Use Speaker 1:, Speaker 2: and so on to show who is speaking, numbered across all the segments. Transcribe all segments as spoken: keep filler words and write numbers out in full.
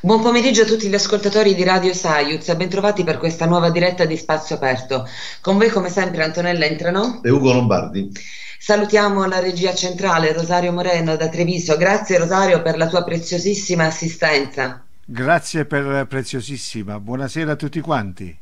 Speaker 1: Buon pomeriggio a tutti gli ascoltatori di Radio Saiuz, bentrovati per questa nuova diretta di Spazio Aperto. Con voi come sempre Antonella Entrano
Speaker 2: e Ugo Lombardi.
Speaker 1: Salutiamo la regia centrale Rosario Moreno da Treviso. Grazie Rosario per la tua preziosissima assistenza.
Speaker 3: Grazie per preziosissima, buonasera a tutti quanti.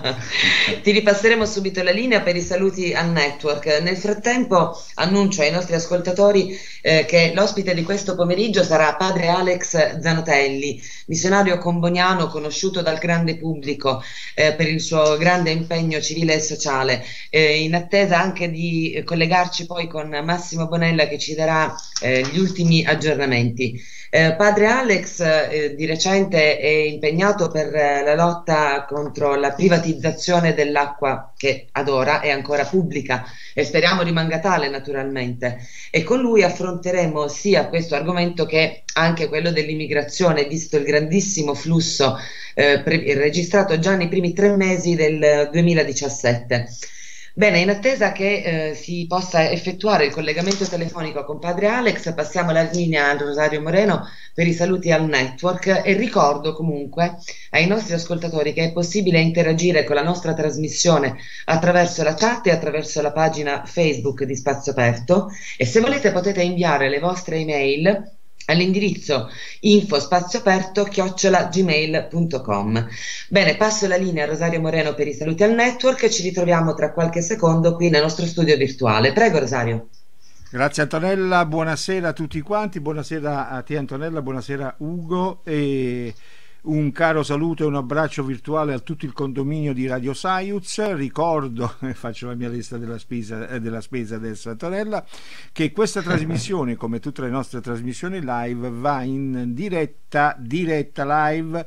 Speaker 1: Ti ripasseremo subito la linea per i saluti al network. Nel frattempo annuncio ai nostri ascoltatori eh, che l'ospite di questo pomeriggio sarà padre Alex Zanotelli, missionario comboniano conosciuto dal grande pubblico eh, per il suo grande impegno civile e sociale, eh, in attesa anche di collegarci poi con Massimo Bonella che ci darà eh, gli ultimi aggiornamenti. Eh, padre Alex eh, di recente è impegnato per eh, la lotta contro la privatizzazione dell'acqua che ad ora è ancora pubblica e speriamo rimanga tale naturalmente, e con lui affronteremo sia questo argomento che anche quello dell'immigrazione, visto il grandissimo flusso eh, registrato già nei primi tre mesi del duemiladiciassette. Bene, in attesa che eh, si possa effettuare il collegamento telefonico con padre Alex, passiamo la linea a Rosario Moreno per i saluti al network e ricordo comunque ai nostri ascoltatori che è possibile interagire con la nostra trasmissione attraverso la chat e attraverso la pagina Facebook di Spazio Aperto, e se volete potete inviare le vostre email all'indirizzo info spazioaperto chiocciola gmail punto com. Bene, passo la linea a Rosario Moreno per i saluti al network e ci ritroviamo tra qualche secondo qui nel nostro studio virtuale. Prego Rosario.
Speaker 3: Grazie Antonella, buonasera a tutti quanti, buonasera a te Antonella, buonasera Ugo, e un caro saluto e un abbraccio virtuale a tutto il condominio di Radio Saiuz. Ricordo, faccio la mia lista della spesa, eh, della spesa adesso Antonella, che questa trasmissione, come tutte le nostre trasmissioni live, va in diretta, diretta live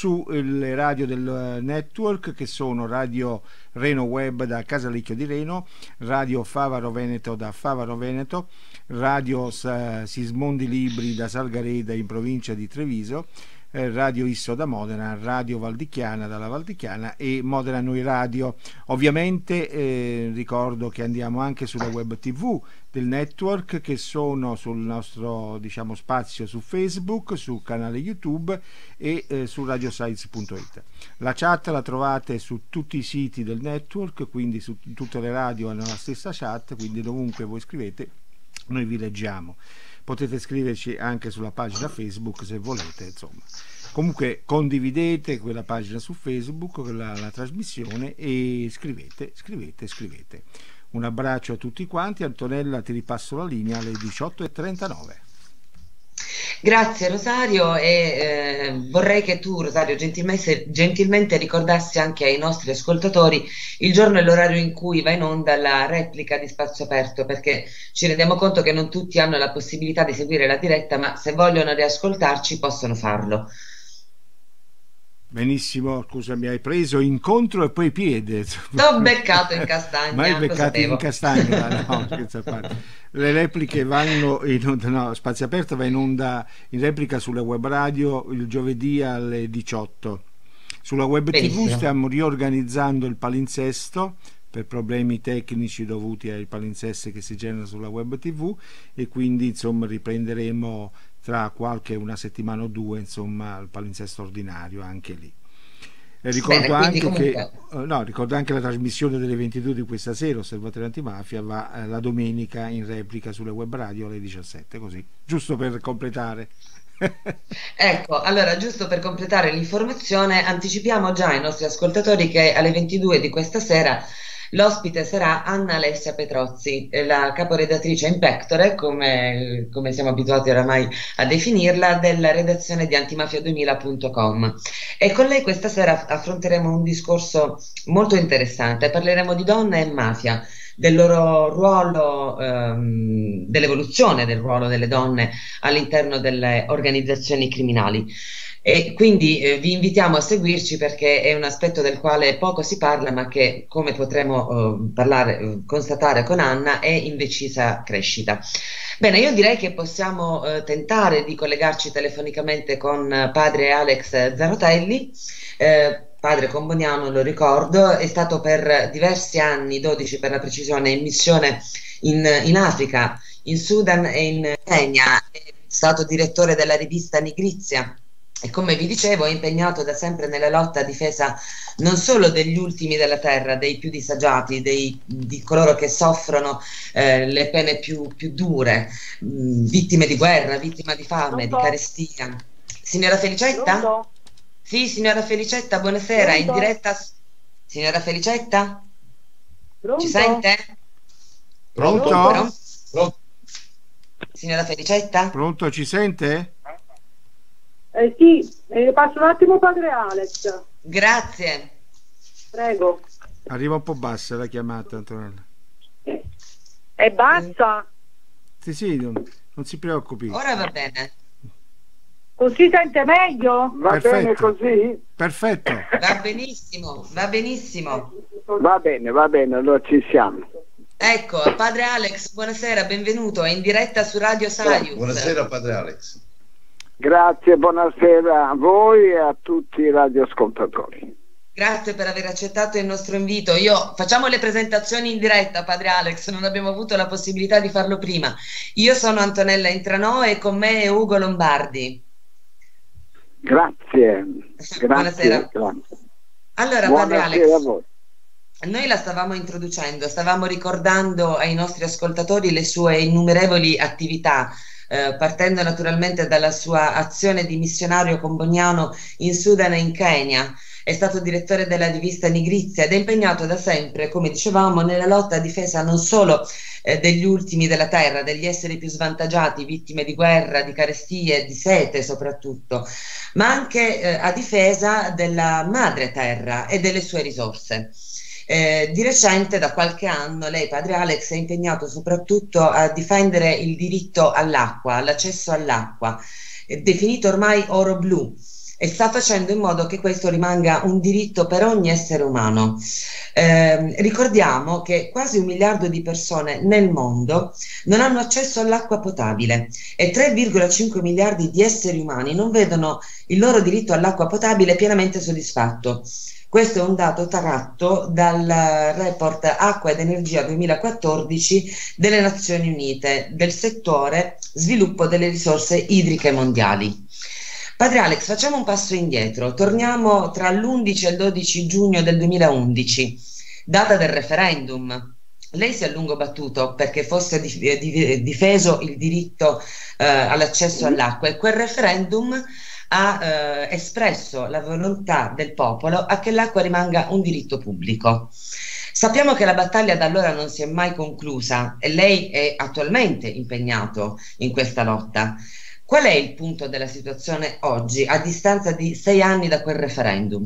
Speaker 3: sulle radio del network, che sono Radio Reno Web da Casalecchio di Reno, Radio Favaro Veneto da Favaro Veneto, Radio Sismondi Libri da Salgareda in provincia di Treviso, Radio Isso da Modena, Radio Valdichiana dalla Valdichiana e Modena Noi Radio. Ovviamente eh, ricordo che andiamo anche sulla web tv del network, che sono sul nostro diciamo spazio su Facebook, sul canale YouTube e eh, su radiosaiz punto it. La chat la trovate su tutti i siti del network, quindi su tutte le radio hanno la stessa chat, quindi dovunque voi scrivete noi vi leggiamo. Potete scriverci anche sulla pagina Facebook se volete, insomma. Comunque condividete quella pagina su Facebook, la, la trasmissione, e scrivete, scrivete, scrivete. Un abbraccio a tutti quanti. Antonella, ti ripasso la linea alle diciotto e trentanove.
Speaker 1: Grazie Rosario, e eh, vorrei che tu Rosario gentilmente, gentilmente ricordassi anche ai nostri ascoltatori il giorno e l'orario in cui va in onda la replica di Spazio Aperto, perché ci rendiamo conto che non tutti hanno la possibilità di seguire la diretta, ma se vogliono riascoltarci possono farlo.
Speaker 3: Benissimo, scusa, mi hai preso incontro e poi piede.
Speaker 1: T'ho beccato in castagna.
Speaker 3: Ma hai beccato in castagna, no, scherzo a parte. Le repliche vanno in onda, no, Spazio Aperto va in onda in replica sulla web radio il giovedì alle diciotto. Sulla web
Speaker 1: Benissimo.
Speaker 3: tv stiamo riorganizzando il palinsesto per problemi tecnici dovuti ai palinsesti che si generano sulla web tv, e quindi insomma riprenderemo tra qualche una settimana o due insomma il palinsesto ordinario anche lì. E ricordo
Speaker 1: Bene,
Speaker 3: anche
Speaker 1: comunque...
Speaker 3: che no, ricordo anche la trasmissione delle ventidue di questa sera, Osservatorio Antimafia, va eh, la domenica in replica sulle web radio alle diciassette, così, giusto per completare.
Speaker 1: Ecco, allora giusto per completare l'informazione anticipiamo già ai nostri ascoltatori che alle ventidue di questa sera l'ospite sarà Anna Alessia Petrozzi, la caporedattrice in pectore, come, come siamo abituati oramai a definirla, della redazione di antimafia duemila punto com. E con lei questa sera affronteremo un discorso molto interessante, parleremo di donne e mafia, del loro ruolo, ehm, dell'evoluzione del ruolo delle donne all'interno delle organizzazioni criminali. E quindi eh, vi invitiamo a seguirci perché è un aspetto del quale poco si parla, ma che, come potremo eh, parlare, eh, constatare con Anna, è in decisa crescita. Bene, io direi che possiamo eh, tentare di collegarci telefonicamente con eh, padre Alex Zanotelli. Eh, padre comboniano, lo ricordo, è stato per diversi anni, dodici per la precisione, in missione in, in Africa, in Sudan e in Kenya. È stato direttore della rivista Nigrizia e come vi dicevo è impegnato da sempre nella lotta a difesa non solo degli ultimi della terra, dei più disagiati, dei, di coloro che soffrono eh, le pene più, più dure, mh, vittime di guerra, vittime di fame,
Speaker 2: Pronto?
Speaker 1: di carestia. Signora Felicetta?
Speaker 2: Pronto?
Speaker 1: Sì, signora Felicetta, buonasera, in
Speaker 2: Pronto?
Speaker 1: diretta. Signora Felicetta?
Speaker 2: Pronto?
Speaker 1: Ci sente?
Speaker 3: Pronto?
Speaker 1: Pronto? Pronto? Signora Felicetta?
Speaker 3: Pronto, ci sente?
Speaker 2: Eh sì, eh, passo un attimo padre Alex.
Speaker 1: Grazie.
Speaker 2: Prego.
Speaker 3: Arriva un po' bassa la chiamata, Antonella.
Speaker 2: È bassa?
Speaker 3: Sì, sì, non, non si preoccupi.
Speaker 1: Ora va bene.
Speaker 2: Così sente meglio?
Speaker 4: Va
Speaker 3: Perfetto.
Speaker 4: bene così?
Speaker 3: Perfetto.
Speaker 1: Va benissimo, va benissimo.
Speaker 4: Va bene, va bene, allora ci siamo.
Speaker 1: Ecco, padre Alex, buonasera, benvenuto, è in diretta su Radio Saius.
Speaker 5: Buonasera padre Alex.
Speaker 4: Grazie, buonasera a voi e a tutti i radioascoltatori.
Speaker 1: Grazie per aver accettato il nostro invito. Io facciamo le presentazioni in diretta, padre Alex, non abbiamo avuto la possibilità di farlo prima. Io sono Antonella Intranò e con me è Ugo Lombardi.
Speaker 4: Grazie, grazie.
Speaker 1: Buonasera.
Speaker 4: Grazie.
Speaker 1: Allora,
Speaker 4: Buonasera
Speaker 1: padre Alex,
Speaker 4: a voi.
Speaker 1: noi la stavamo introducendo, stavamo ricordando ai nostri ascoltatori le sue innumerevoli attività, eh, partendo naturalmente dalla sua azione di missionario comboniano in Sudan e in Kenya. È stato direttore della rivista Nigrizia ed è impegnato da sempre, come dicevamo, nella lotta a difesa non solo eh, degli ultimi della terra, degli esseri più svantaggiati, vittime di guerra, di carestie, di sete soprattutto, ma anche eh, a difesa della madre terra e delle sue risorse. Eh, di recente, da qualche anno, lei, padre Alex, è impegnato soprattutto a difendere il diritto all'acqua, all'accesso all'acqua, eh, definito ormai oro blu, e sta facendo in modo che questo rimanga un diritto per ogni essere umano. Eh, ricordiamo che quasi un miliardo di persone nel mondo non hanno accesso all'acqua potabile e tre virgola cinque miliardi di esseri umani non vedono il loro diritto all'acqua potabile pienamente soddisfatto. Questo è un dato tratto dal report Acqua ed Energia duemilaquattordici delle Nazioni Unite del settore sviluppo delle risorse idriche mondiali. Padre Alex, facciamo un passo indietro, torniamo tra l'undici e il dodici giugno del duemilaundici, data del referendum. Lei si è a lungo battuto perché fosse difeso il diritto eh, all'accesso all'acqua e quel referendum ha eh, espresso la volontà del popolo a che l'acqua rimanga un diritto pubblico. Sappiamo che la battaglia da allora non si è mai conclusa e lei è attualmente impegnato in questa lotta. Qual è il punto della situazione oggi, a distanza di sei anni da quel referendum?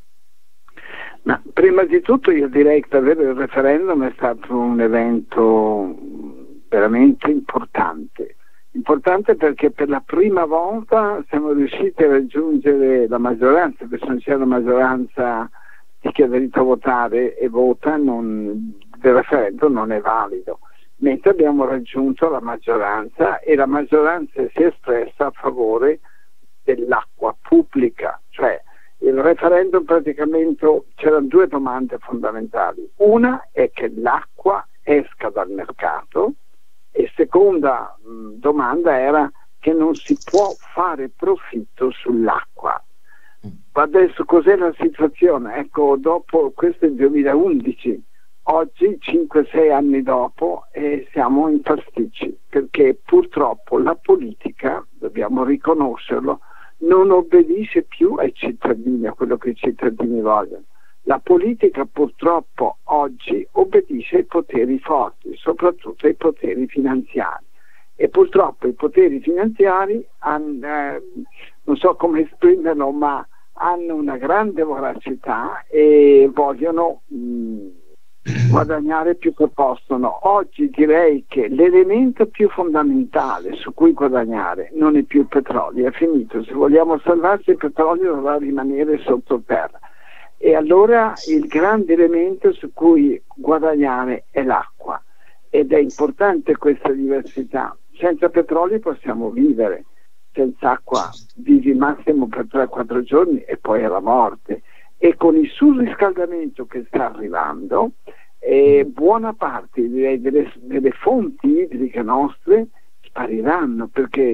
Speaker 4: Ma prima di tutto io direi che davvero il referendum è stato un evento veramente importante. Importante perché per la prima volta siamo riusciti a raggiungere la maggioranza, perché se non c'è una maggioranza di chi ha diritto a votare e vota, non, il referendum non è valido. Mentre abbiamo raggiunto la maggioranza e la maggioranza si è espressa a favore dell'acqua pubblica, cioè il referendum praticamente c'erano due domande fondamentali. Una è che l'acqua esca dal mercato e seconda mh, domanda era che non si può fare profitto sull'acqua. Adesso cos'è la situazione? Ecco, dopo questo è il duemilaundici, oggi cinque sei anni dopo eh, siamo in pasticci perché purtroppo la politica, dobbiamo riconoscerlo, non obbedisce più ai cittadini, a quello che i cittadini vogliono. La politica purtroppo oggi obbedisce ai poteri forti, soprattutto ai poteri finanziari, e purtroppo i poteri finanziari hanno, eh, non so come esprimerlo, ma hanno una grande voracità e vogliono mh, guadagnare più che possono. Oggi direi che l'elemento più fondamentale su cui guadagnare non è più il petrolio, è finito. Se vogliamo salvarci il petrolio dovrà rimanere sottoterra. E allora il grande elemento su cui guadagnare è l'acqua, ed è importante questa diversità. Senza petrolio possiamo vivere, senza acqua vivi massimo per tre quattro giorni e poi è la morte. E con il surriscaldamento che sta arrivando, eh, buona parte direi, delle, delle fonti idriche nostre spariranno, perché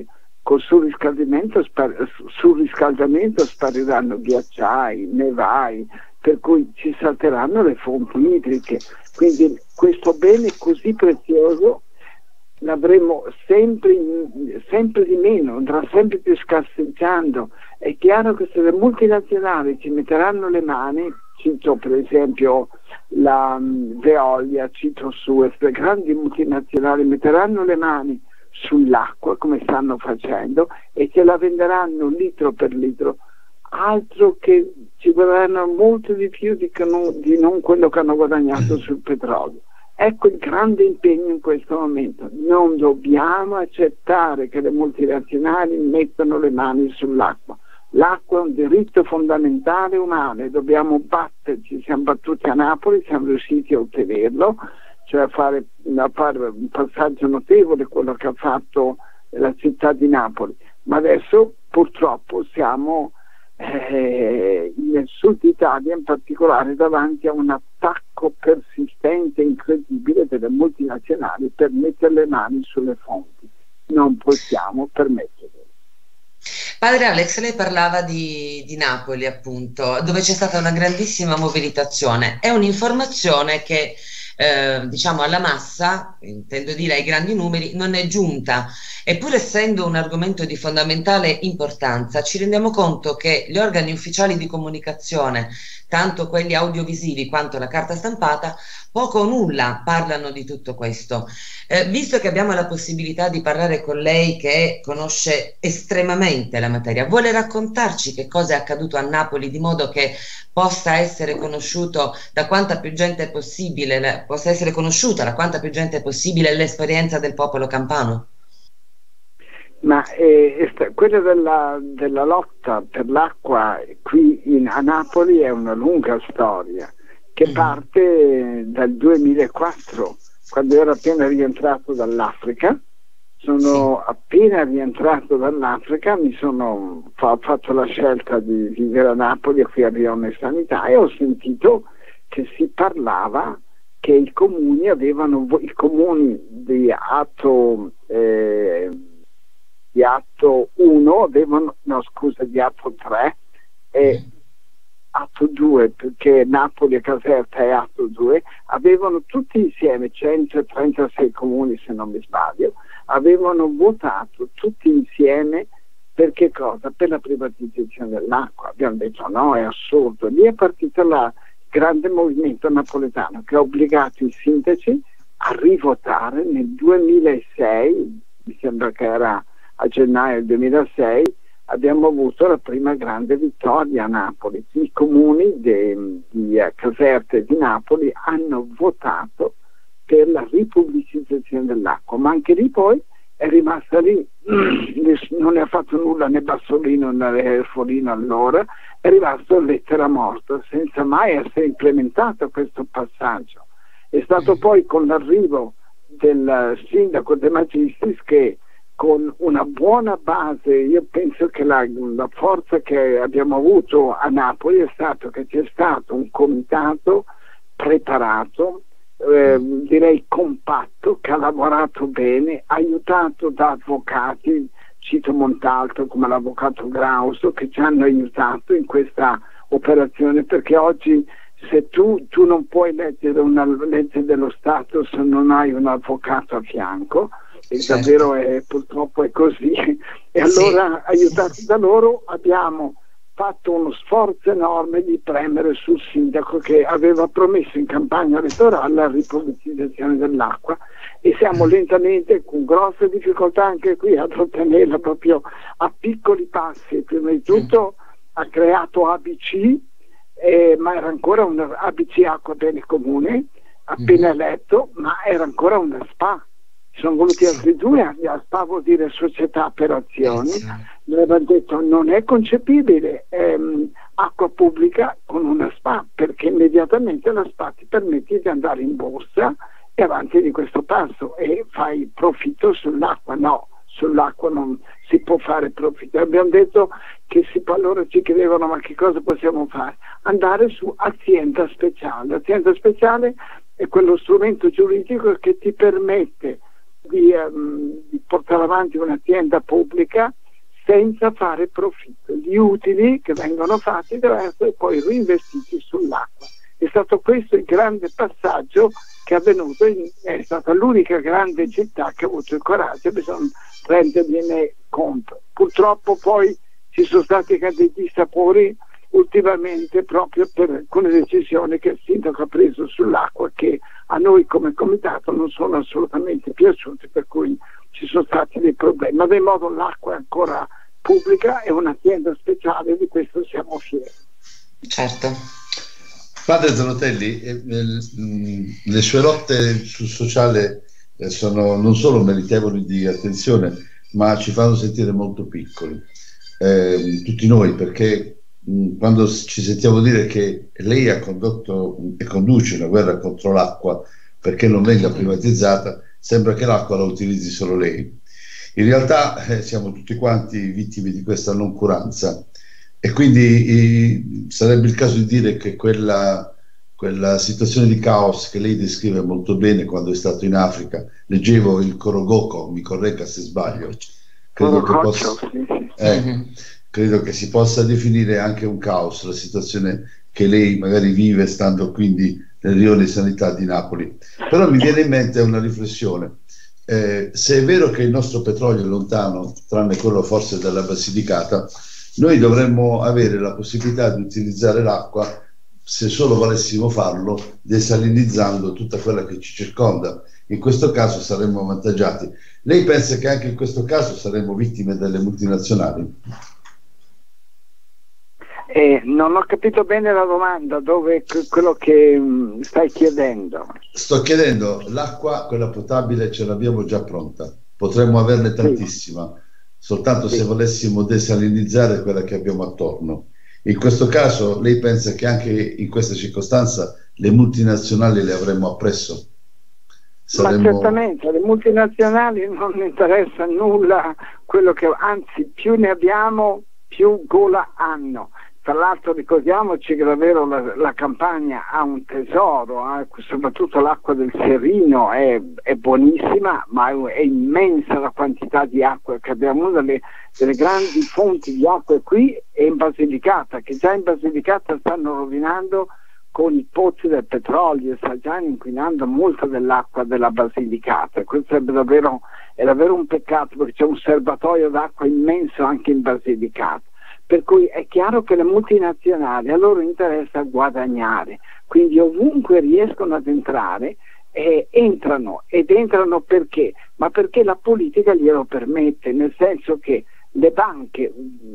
Speaker 4: col surriscaldamento, spar- surriscaldamento spariranno ghiacciai, nevai, per cui ci salteranno le fonti idriche. Quindi questo bene così prezioso l'avremo sempre, sempre di meno, andrà sempre più scarseggiando. È chiaro che se le multinazionali ci metteranno le mani, cito per esempio la um, Veolia, cito Suez, le grandi multinazionali metteranno le mani sull'acqua come stanno facendo e ce la venderanno litro per litro, altro che ci guadagneranno molto di più di, che non, di non quello che hanno guadagnato sul petrolio. Ecco il grande impegno in questo momento. Non dobbiamo accettare che le multinazionali mettano le mani sull'acqua. L'acqua è un diritto fondamentale umano e dobbiamo batterci. Siamo battuti a Napoli, siamo riusciti a ottenerlo, cioè a fare, a fare un passaggio notevole quello che ha fatto la città di Napoli. Ma adesso purtroppo siamo eh, nel sud Italia in particolare davanti a un attacco persistente e incredibile delle multinazionali per mettere le mani sulle fonti. Non possiamo permetterlo.
Speaker 1: Padre Alex, lei parlava di, di Napoli, appunto, dove c'è stata una grandissima mobilitazione. È un'informazione che Eh, diciamo alla massa, intendo dire ai grandi numeri, non è giunta, eppure essendo un argomento di fondamentale importanza ci rendiamo conto che gli organi ufficiali di comunicazione, tanto quelli audiovisivi quanto la carta stampata, poco o nulla parlano di tutto questo. Eh, visto che abbiamo la possibilità di parlare con lei che conosce estremamente la materia, vuole raccontarci che cosa è accaduto a Napoli di modo che possa essere conosciuto da quanta più gente possibile, possa essere conosciuta da quanta più gente possibile l'esperienza del popolo campano?
Speaker 4: Ma eh, quella della, della lotta per l'acqua qui in, a Napoli è una lunga storia che mm. parte dal duemilaquattro, quando ero appena rientrato dall'Africa. Sono sì. appena rientrato dall'Africa, mi sono fa, fatto la scelta di vivere a Napoli, qui a Rione Sanità, e ho sentito che si parlava che i comuni avevano, i comuni di atto eh, di atto uno avevano, no scusa, di atto tre e atto due, perché Napoli e Caserta è atto due, avevano tutti insieme, centotrentasei comuni se non mi sbaglio, avevano votato tutti insieme per che cosa? Per la privatizzazione dell'acqua. Abbiamo detto no, è assurdo. Lì è partito il grande movimento napoletano che ha obbligato i sindaci a rivotare nel duemilasei, mi sembra che era a gennaio duemilasei, abbiamo avuto la prima grande vittoria a Napoli. I comuni di, di Caserta e di Napoli hanno votato per la ripubblicizzazione dell'acqua, ma anche lì poi è rimasta lì, non ne ha fatto nulla né Bassolino né Erfolino allora, è rimasto lettera morta senza mai essere implementato questo passaggio. È stato poi con l'arrivo del sindaco De Magistris che con una buona base, io penso che la, la forza che abbiamo avuto a Napoli è stato che c'è stato un comitato preparato, eh, direi compatto, che ha lavorato bene, aiutato da avvocati, cito Montalto come l'avvocato Grauso, che ci hanno aiutato in questa operazione, perché oggi se tu, tu non puoi leggere una legge dello Stato se non hai un avvocato a fianco, e certo. davvero è, purtroppo è così, e allora sì. aiutati da loro abbiamo fatto uno sforzo enorme di premere sul sindaco che aveva promesso in campagna elettorale la ripubblicizzazione dell'acqua, e siamo lentamente, con grosse difficoltà anche qui, ad ottenerla proprio a piccoli passi. Prima di tutto ha creato A B C, eh, ma era ancora una A B C Acqua Bene Comune, appena eletto, ma era ancora una S P A. Sono voluti altri due anni, a S P A vuol dire società per azioni. Noi abbiamo detto non è concepibile ehm, acqua pubblica con una S P A, perché immediatamente la S P A ti permette di andare in borsa e avanti di questo passo e fai profitto sull'acqua. No, sull'acqua non si può fare profitto. Abbiamo detto che si, allora ci chiedevano ma che cosa possiamo fare? Andare su azienda speciale. Azienda speciale è quello strumento giuridico che ti permette Di, um, di portare avanti un'azienda pubblica senza fare profitto. Gli utili che vengono fatti devono essere poi reinvestiti sull'acqua. È stato questo il grande passaggio che è avvenuto, in, è stata l'unica grande città che ha avuto il coraggio, bisogna rendergliene conto. Purtroppo poi ci sono stati dei dissapori ultimamente proprio per alcune decisioni che il sindaco ha preso sull'acqua, che a noi come comitato non sono assolutamente piaciuti, per cui ci sono stati dei problemi, ma del modo l'acqua è ancora pubblica, è un'azienda speciale, di questo siamo fieri.
Speaker 1: Certo.
Speaker 5: Padre Zanotelli, eh, eh, le sue lotte sul sociale eh, sono non solo meritevoli di attenzione, ma ci fanno sentire molto piccoli, eh, tutti noi, perché quando ci sentiamo dire che lei ha condotto e conduce una guerra contro l'acqua perché non venga privatizzata, sembra che l'acqua la utilizzi solo lei. In realtà eh, siamo tutti quanti vittime di questa noncuranza, e quindi eh, sarebbe il caso di dire che quella, quella situazione di caos che lei descrive molto bene quando è stato in Africa, leggevo il Korogoko, mi corregga se sbaglio, credo che possa... Eh, credo che si possa definire anche un caos la situazione che lei magari vive stando quindi nel rione sanità di Napoli. Però mi viene in mente una riflessione: eh, se è vero che il nostro petrolio è lontano, tranne quello forse della Basilicata, noi dovremmo avere la possibilità di utilizzare l'acqua, se solo volessimo farlo, desalinizzando tutta quella che ci circonda. In questo caso saremmo avvantaggiati. Lei pensa che anche in questo caso saremmo vittime delle multinazionali?
Speaker 4: Eh, non ho capito bene la domanda, dove quello che mh, stai chiedendo.
Speaker 5: Sto chiedendo, l'acqua, quella potabile, ce l'abbiamo già pronta, potremmo averne tantissima, sì. Soltanto sì. Se volessimo desalinizzare quella che abbiamo attorno. In questo caso lei pensa che anche in questa circostanza le multinazionali le avremmo appresso? Saremmo...
Speaker 4: Ma certamente, alle multinazionali non interessa nulla quello che, anzi più ne abbiamo più gola hanno. Tra l'altro ricordiamoci che davvero la, la Campania ha un tesoro, eh, soprattutto l'acqua del Serino è, è buonissima, ma è, è immensa la quantità di acqua che abbiamo. Una delle, delle grandi fonti di acqua qui è in Basilicata, che già in Basilicata stanno rovinando con i pozzi del petrolio, sta già inquinando molto dell'acqua della Basilicata. Questo è davvero, è davvero un peccato, perché c'è un serbatoio d'acqua immenso anche in Basilicata. Per cui è chiaro che le multinazionali a loro interessa guadagnare, quindi ovunque riescono ad entrare eh, entrano, ed entrano perché? Ma perché la politica glielo permette, nel senso che le banche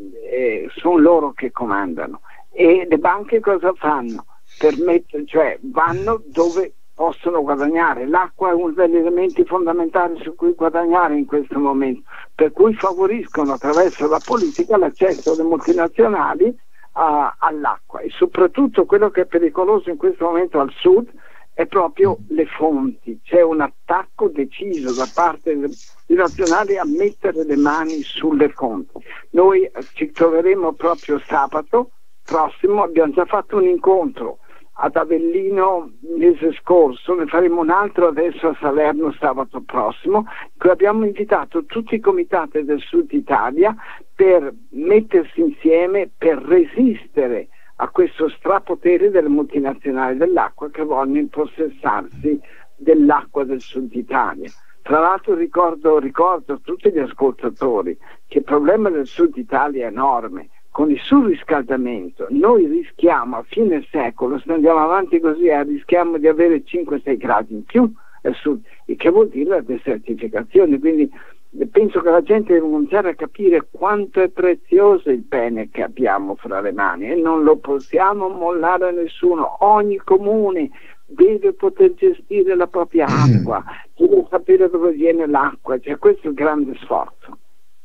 Speaker 4: eh, sono loro che comandano, e le banche cosa fanno? Permettono, cioè vanno dove possono guadagnare. L'acqua è uno degli elementi fondamentali su cui guadagnare in questo momento, per cui favoriscono attraverso la politica l'accesso alle multinazionali uh, all'acqua, e soprattutto quello che è pericoloso in questo momento al sud è proprio le fonti. C'è un attacco deciso da parte delle nazionali a mettere le mani sulle fonti. Noi ci troveremo proprio sabato prossimo, abbiamo già fatto un incontro ad Avellino il mese scorso, ne faremo un altro adesso a Salerno sabato prossimo, che abbiamo invitato tutti i comitati del Sud Italia per mettersi insieme per resistere a questo strapotere delle multinazionali dell'acqua che vogliono impossessarsi dell'acqua del Sud Italia. Tra l'altro ricordo, ricordo a tutti gli ascoltatori che il problema del Sud Italia è enorme. Con il surriscaldamento noi rischiamo a fine secolo, se andiamo avanti così, eh, rischiamo di avere cinque sei gradi in più al sud, il che vuol dire la desertificazione. Quindi penso che la gente deve cominciare a capire quanto è prezioso il bene che abbiamo fra le mani, e non lo possiamo mollare a nessuno. Ogni comune deve poter gestire la propria acqua, deve sapere dove viene l'acqua, cioè questo è il grande sforzo.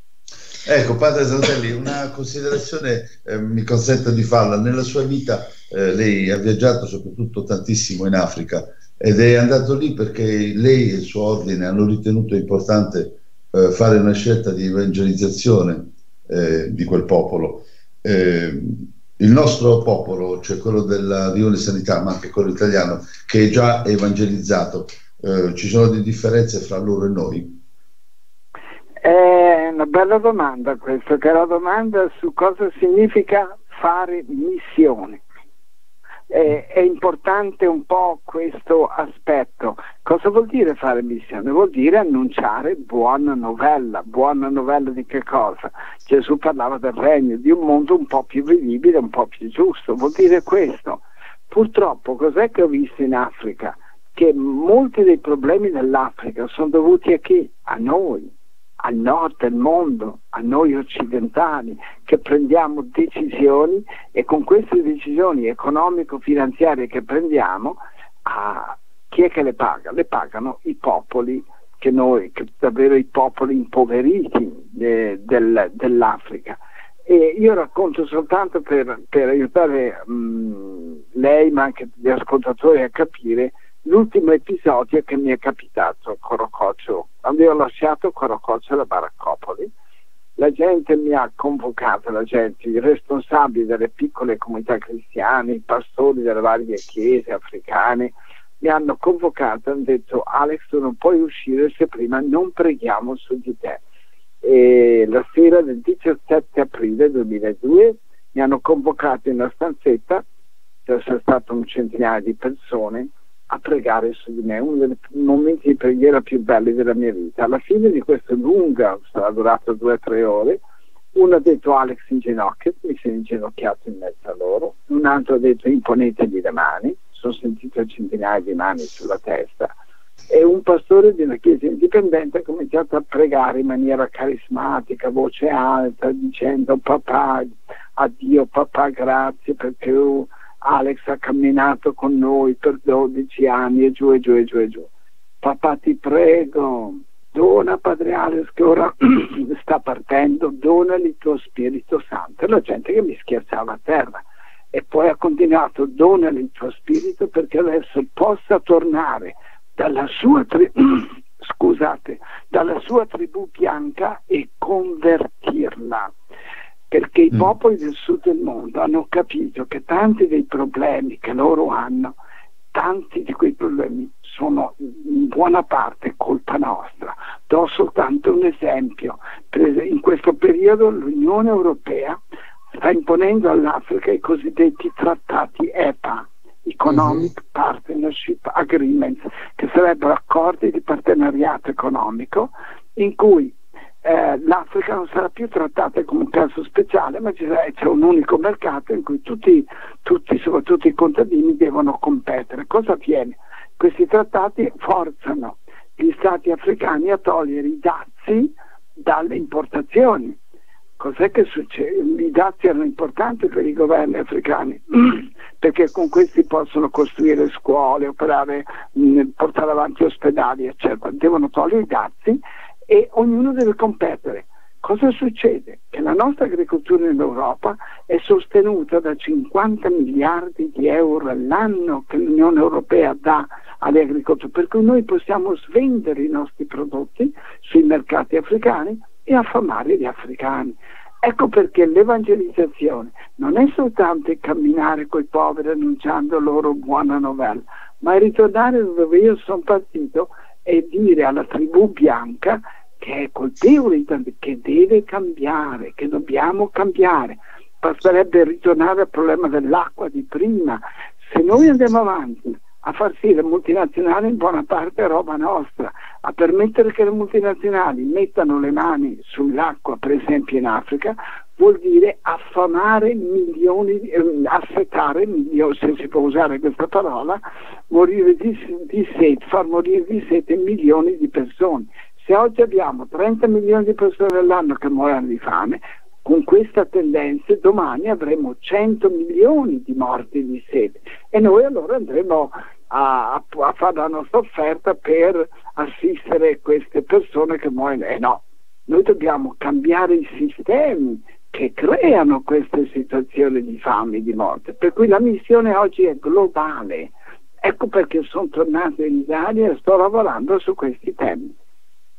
Speaker 5: Ecco, padre Zanotelli, una considerazione eh, mi consenta di farla. Nella sua vita eh, lei ha viaggiato soprattutto tantissimo in Africa, ed è andato lì perché lei e il suo ordine hanno ritenuto importante eh, fare una scelta di evangelizzazione eh, di quel popolo. Eh, il nostro popolo, cioè quello della Rione Sanità, ma anche quello italiano, che è già evangelizzato, eh, ci sono delle differenze fra loro e noi?
Speaker 4: Eh, una bella domanda questa, che è la domanda su cosa significa fare missione. Eh, è importante un po' questo aspetto. Cosa vuol dire fare missione? Vuol dire annunciare buona novella. Buona novella di che cosa? Gesù parlava del regno, di un mondo un po' più vivibile, un po' più giusto. Vuol dire questo. Purtroppo, cos'è che ho visto in Africa? Che molti dei problemi dell'Africa sono dovuti a chi? A noi, al nord del mondo, a noi occidentali, che prendiamo decisioni, e con queste decisioni economico-finanziarie che prendiamo, a chi è che le paga? Le pagano i popoli, che noi, che davvero i popoli impoveriti eh, del, dell'Africa. E io racconto soltanto per, per aiutare mh, lei, ma anche gli ascoltatori a capire l'ultimo episodio che mi è capitato a Corococcio. Quando io ho lasciato Corococcio da Baraccopoli, la gente mi ha convocato, la gente, i responsabili delle piccole comunità cristiane, i pastori delle varie chiese africane, mi hanno convocato e hanno detto: Alex, tu non puoi uscire se prima non preghiamo su di te. E la sera del diciassette aprile duemiladue mi hanno convocato in una stanzetta, dove sono stato un centinaio di persone, a pregare su di me, uno dei momenti di preghiera più belli della mia vita. Alla fine di questa lunga, sarà durato due o tre ore, uno ha detto: Alex, inginocchia, mi sono inginocchiato in mezzo a loro, un altro ha detto: imponetegli le mani, sono sentito centinaia di mani sulla testa, e un pastore di una chiesa indipendente ha cominciato a pregare in maniera carismatica, voce alta, dicendo: papà, addio papà, grazie perché uh, Alex ha camminato con noi per dodici anni, e giù e giù e giù e giù. Papà, ti prego, dona Padre Alex che ora sta partendo, donali il tuo Spirito Santo. E la gente che mi schiacciava a terra. E poi ha continuato: donali il tuo Spirito perché adesso possa tornare dalla sua tri- scusate, dalla sua tribù bianca e convertirla. Perché i popoli del sud del mondo hanno capito che tanti dei problemi che loro hanno, tanti di quei problemi sono in buona parte colpa nostra. Do soltanto un esempio. In questo periodo l'Unione Europea sta imponendo all'Africa i cosiddetti trattati E P A, Economic uh-huh. Partnership Agreements, che sarebbero accordi di partenariato economico in cui Eh, l'Africa non sarà più trattata come un caso speciale, ma c'è, c'è un unico mercato in cui tutti, tutti, soprattutto i contadini, devono competere. Cosa avviene? Questi trattati forzano gli stati africani a togliere i dazi dalle importazioni. Cos'è che succede? I dazi erano importanti per i governi africani perché con questi possono costruire scuole, operare, mh, portare avanti ospedali, eccetera. Devono togliere i dazi e ognuno deve competere. Cosa succede? Che la nostra agricoltura in Europa è sostenuta da cinquanta miliardi di euro all'anno che l'Unione Europea dà alle agricolture, per cui noi possiamo svendere i nostri prodotti sui mercati africani e affamare gli africani. Ecco perché l'evangelizzazione non è soltanto camminare coi poveri annunciando loro buona novella, ma è ritornare dove io sono partito e dire alla tribù bianca che è colpevole, che deve cambiare, che dobbiamo cambiare. Basterebbe ritornare al problema dell'acqua di prima. Se noi andiamo avanti a far sì le multinazionali, in buona parte è roba nostra, a permettere che le multinazionali mettano le mani sull'acqua, per esempio in Africa, vuol dire affamare milioni, eh, assetare milioni, se si può usare questa parola, morire di, di sete, far morire di sete milioni di persone. Se oggi abbiamo trenta milioni di persone all'anno che muoiono di fame, con questa tendenza domani avremo cento milioni di morti di sete, e noi allora andremo a, a, a fare la nostra offerta per assistere queste persone che muoiono. E eh no, noi dobbiamo cambiare i sistemi che creano queste situazioni di fame e di morte, per cui la missione oggi è globale. Ecco perché sono tornato in Italia e sto lavorando su questi temi.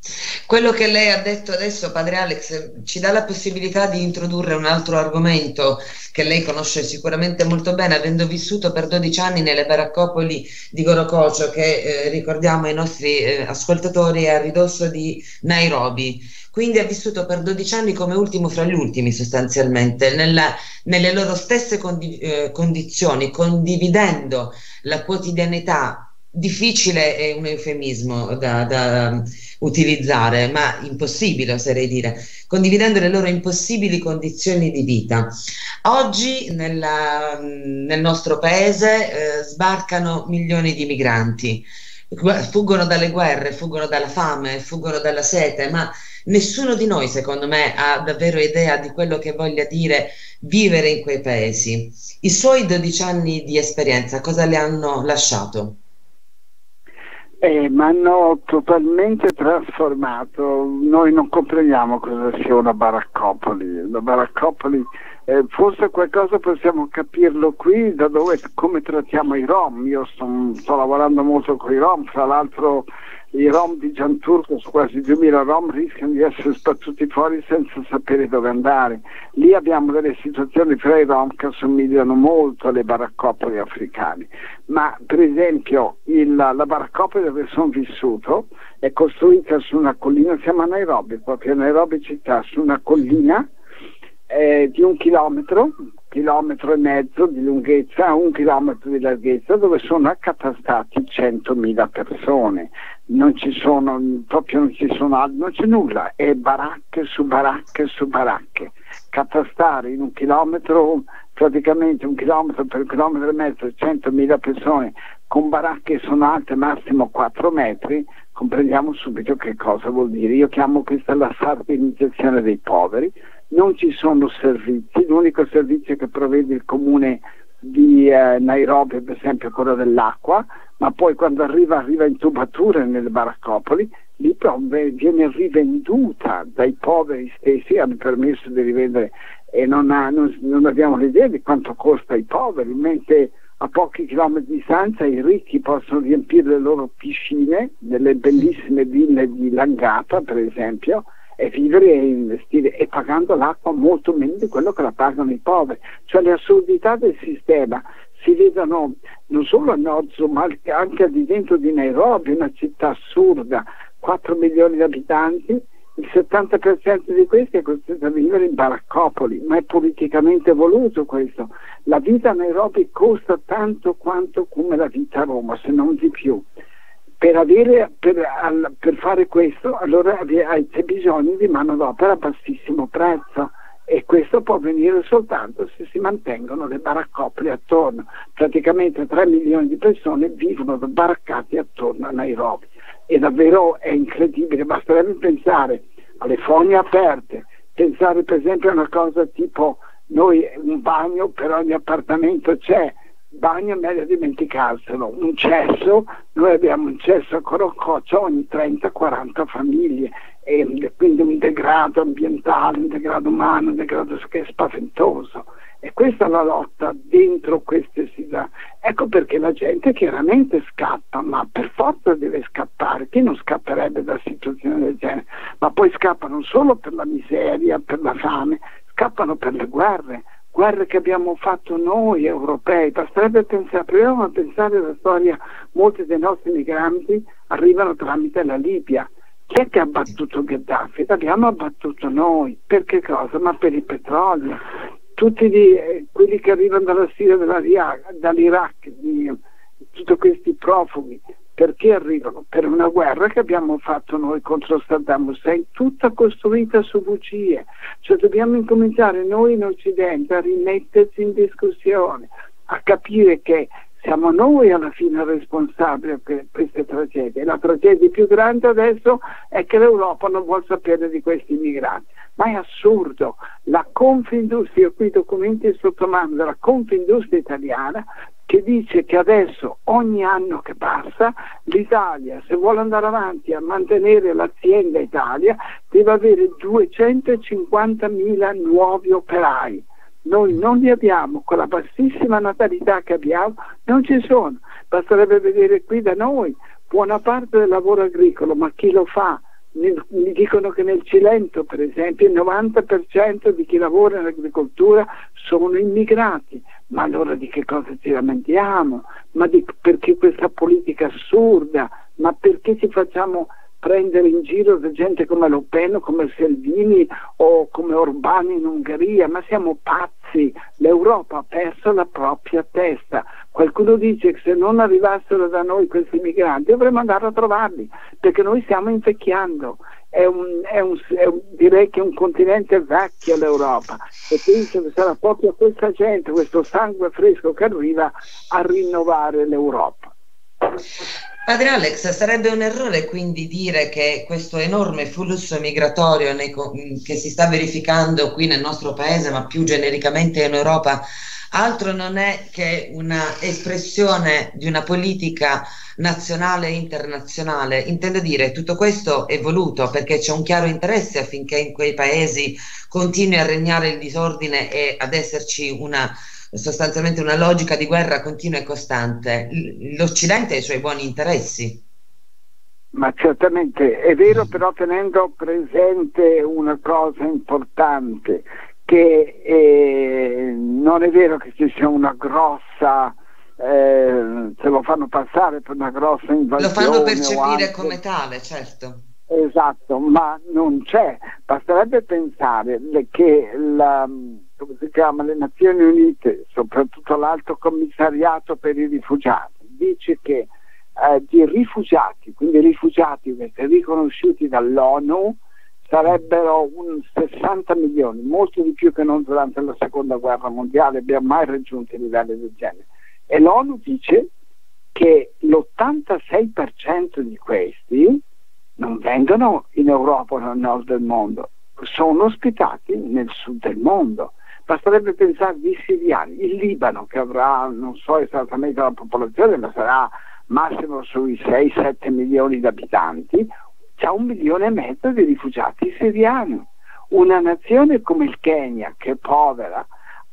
Speaker 1: Quello che lei ha detto adesso, padre Alex, ci dà la possibilità di introdurre un altro argomento che lei conosce sicuramente molto bene, avendo vissuto per dodici anni nelle baraccopoli di Gorococio, che eh, ricordiamo ai nostri eh, ascoltatori è a ridosso di Nairobi. Quindi ha vissuto per dodici anni come ultimo fra gli ultimi, sostanzialmente, nella, nelle loro stesse condi- eh, condizioni, condividendo la quotidianità. Difficile è un eufemismo da, da utilizzare, ma impossibile, oserei dire, condividendo le loro impossibili condizioni di vita. Oggi nella, nel nostro paese eh, sbarcano milioni di migranti, fuggono dalle guerre, fuggono dalla fame, fuggono dalla sete, ma nessuno di noi, secondo me, ha davvero idea di quello che voglia dire vivere in quei paesi. I suoi dodici anni di esperienza cosa le hanno lasciato?
Speaker 4: Eh, ma hanno totalmente trasformato. Noi non comprendiamo cosa sia una baraccopoli. La baraccopoli, eh, forse qualcosa possiamo capirlo qui, da dove, come trattiamo i Rom. Io sto, sto lavorando molto con i Rom, fra l'altro i Rom di Gianturco, su quasi duemila Rom, rischiano di essere sbattuti fuori senza sapere dove andare. Lì abbiamo delle situazioni fra i Rom che assomigliano molto alle baraccopoli africane. Ma per esempio il, la baraccopoli dove sono vissuto è costruita su una collina, siamo a Nairobi, proprio a Nairobi città, su una collina eh, di un chilometro, chilometro e mezzo di lunghezza, un chilometro di larghezza, dove sono accatastati centomila persone. Non ci sono, proprio non ci sono, non c'è nulla, è baracche su baracche su baracche. Catastare in un chilometro, praticamente un chilometro per un chilometro e mezzo, centomila persone con baracche che sono alte massimo quattro metri, comprendiamo subito che cosa vuol dire. Io chiamo questa la sardinizzazione dei poveri. Non ci sono servizi, l'unico servizio che provvede il comune di eh, Nairobi è per esempio quello dell'acqua, ma poi quando arriva arriva in tubature nelle baraccopoli, lì viene rivenduta dai poveri stessi, hanno permesso di rivendere e non, ha, non, non abbiamo l'idea di quanto costa ai poveri, mentre a pochi chilometri di distanza i ricchi possono riempire le loro piscine nelle bellissime ville di Langata per esempio, e vivere e investire e pagando l'acqua molto meno di quello che la pagano i poveri. Cioè le assurdità del sistema si vedono non solo a nord, ma anche al di dentro di Nairobi, una città assurda, quattro milioni di abitanti, il settanta per cento di questi è costretto a vivere in baraccopoli, ma è politicamente voluto questo. La vita a Nairobi costa tanto quanto come la vita a Roma, se non di più. Per, avere, per, al, per fare questo allora c'è bisogno di manodopera a bassissimo prezzo e questo può avvenire soltanto se si mantengono le baraccopoli attorno. Praticamente tre milioni di persone vivono baraccati attorno a Nairobi e davvero è incredibile, basterebbe pensare alle fogne aperte, pensare per esempio a una cosa tipo noi un bagno per ogni appartamento c'è, bagno è meglio dimenticarselo, un cesso, noi abbiamo un cesso a Corococcio ogni trenta quaranta famiglie e quindi un degrado ambientale, un degrado umano, un degrado che è spaventoso e questa è la lotta dentro queste città. Ecco perché la gente chiaramente scappa, ma per forza deve scappare, chi non scapperebbe da situazioni del genere? Ma poi scappano solo per la miseria, per la fame, scappano per le guerre, guerre che abbiamo fatto noi europei. Basterebbe pensare, proviamo a pensare alla storia, molti dei nostri migranti arrivano tramite la Libia. Chi è che ha abbattuto Gheddafi? L'abbiamo abbattuto noi. Per che cosa? Ma per il petrolio. Tutti gli, eh, quelli che arrivano dalla Siria, dall'Iraq, di, tutti questi profughi, perché arrivano? Per una guerra che abbiamo fatto noi contro Saddam Hussein, tutta costruita su bugie. Cioè dobbiamo incominciare noi in Occidente a rimetterci in discussione, a capire che siamo noi alla fine responsabili per queste tragedie. La tragedia più grande adesso è che l'Europa non vuole sapere di questi migranti. Ma è assurdo. La Confindustria, io qui i documenti sotto mano della Confindustria italiana, che dice che adesso ogni anno che passa l'Italia, se vuole andare avanti a mantenere l'azienda Italia, deve avere duecentocinquantamila nuovi operai. Noi non li abbiamo, con la bassissima natalità che abbiamo non ci sono. Basterebbe vedere qui da noi buona parte del lavoro agricolo, ma chi lo fa? Nel, mi dicono che nel Cilento, per esempio, il novanta per cento di chi lavora in agricoltura sono immigrati. Ma allora di che cosa ci lamentiamo? Ma di, perché questa politica assurda? Ma perché ci facciamo prendere in giro da gente come Le Pen, come Salvini o come Orbán in Ungheria? Ma siamo pazzi. L'Europa ha perso la propria testa. Qualcuno dice che se non arrivassero da noi questi migranti dovremmo andare a trovarli, perché noi stiamo invecchiando. È un, è un, è un, direi che è un continente vecchio l'Europa, e penso che sarà proprio questa gente, questo sangue fresco che arriva a rinnovare l'Europa.
Speaker 1: Padre Alex, sarebbe un errore quindi dire che questo enorme flusso migratorio nei, che si sta verificando qui nel nostro paese, ma più genericamente in Europa, altro non è che una espressione di una politica nazionale e internazionale? Intendo dire, tutto questo è voluto perché c'è un chiaro interesse affinché in quei paesi continui a regnare il disordine e ad esserci una sostanzialmente una logica di guerra continua e costante. L'Occidente ha i suoi buoni interessi.
Speaker 4: Ma certamente è vero, però tenendo presente una cosa importante, che eh, non è vero che ci sia una grossa, eh, se lo fanno passare per una grossa invasione.
Speaker 1: Lo fanno percepire
Speaker 4: anche
Speaker 1: come tale, certo.
Speaker 4: Esatto, ma non c'è. Basterebbe pensare che la, come si chiama, le Nazioni Unite, soprattutto l'Alto Commissariato per i Rifugiati, dice che eh, di rifugiati, quindi rifugiati riconosciuti dall'ONU, sarebbero un sessanta milioni, molto di più che non durante la seconda guerra mondiale abbiamo mai raggiunto livelli del genere. E l'ONU dice che l'ottantasei per cento di questi non vengono in Europa o nel nord del mondo, sono ospitati nel sud del mondo. Basterebbe pensare agli siriani, il Libano, che avrà, non so esattamente la popolazione, ma sarà massimo sui sei sette milioni di abitanti, c'ha un milione e mezzo di rifugiati siriani. Una nazione come il Kenya, che è povera,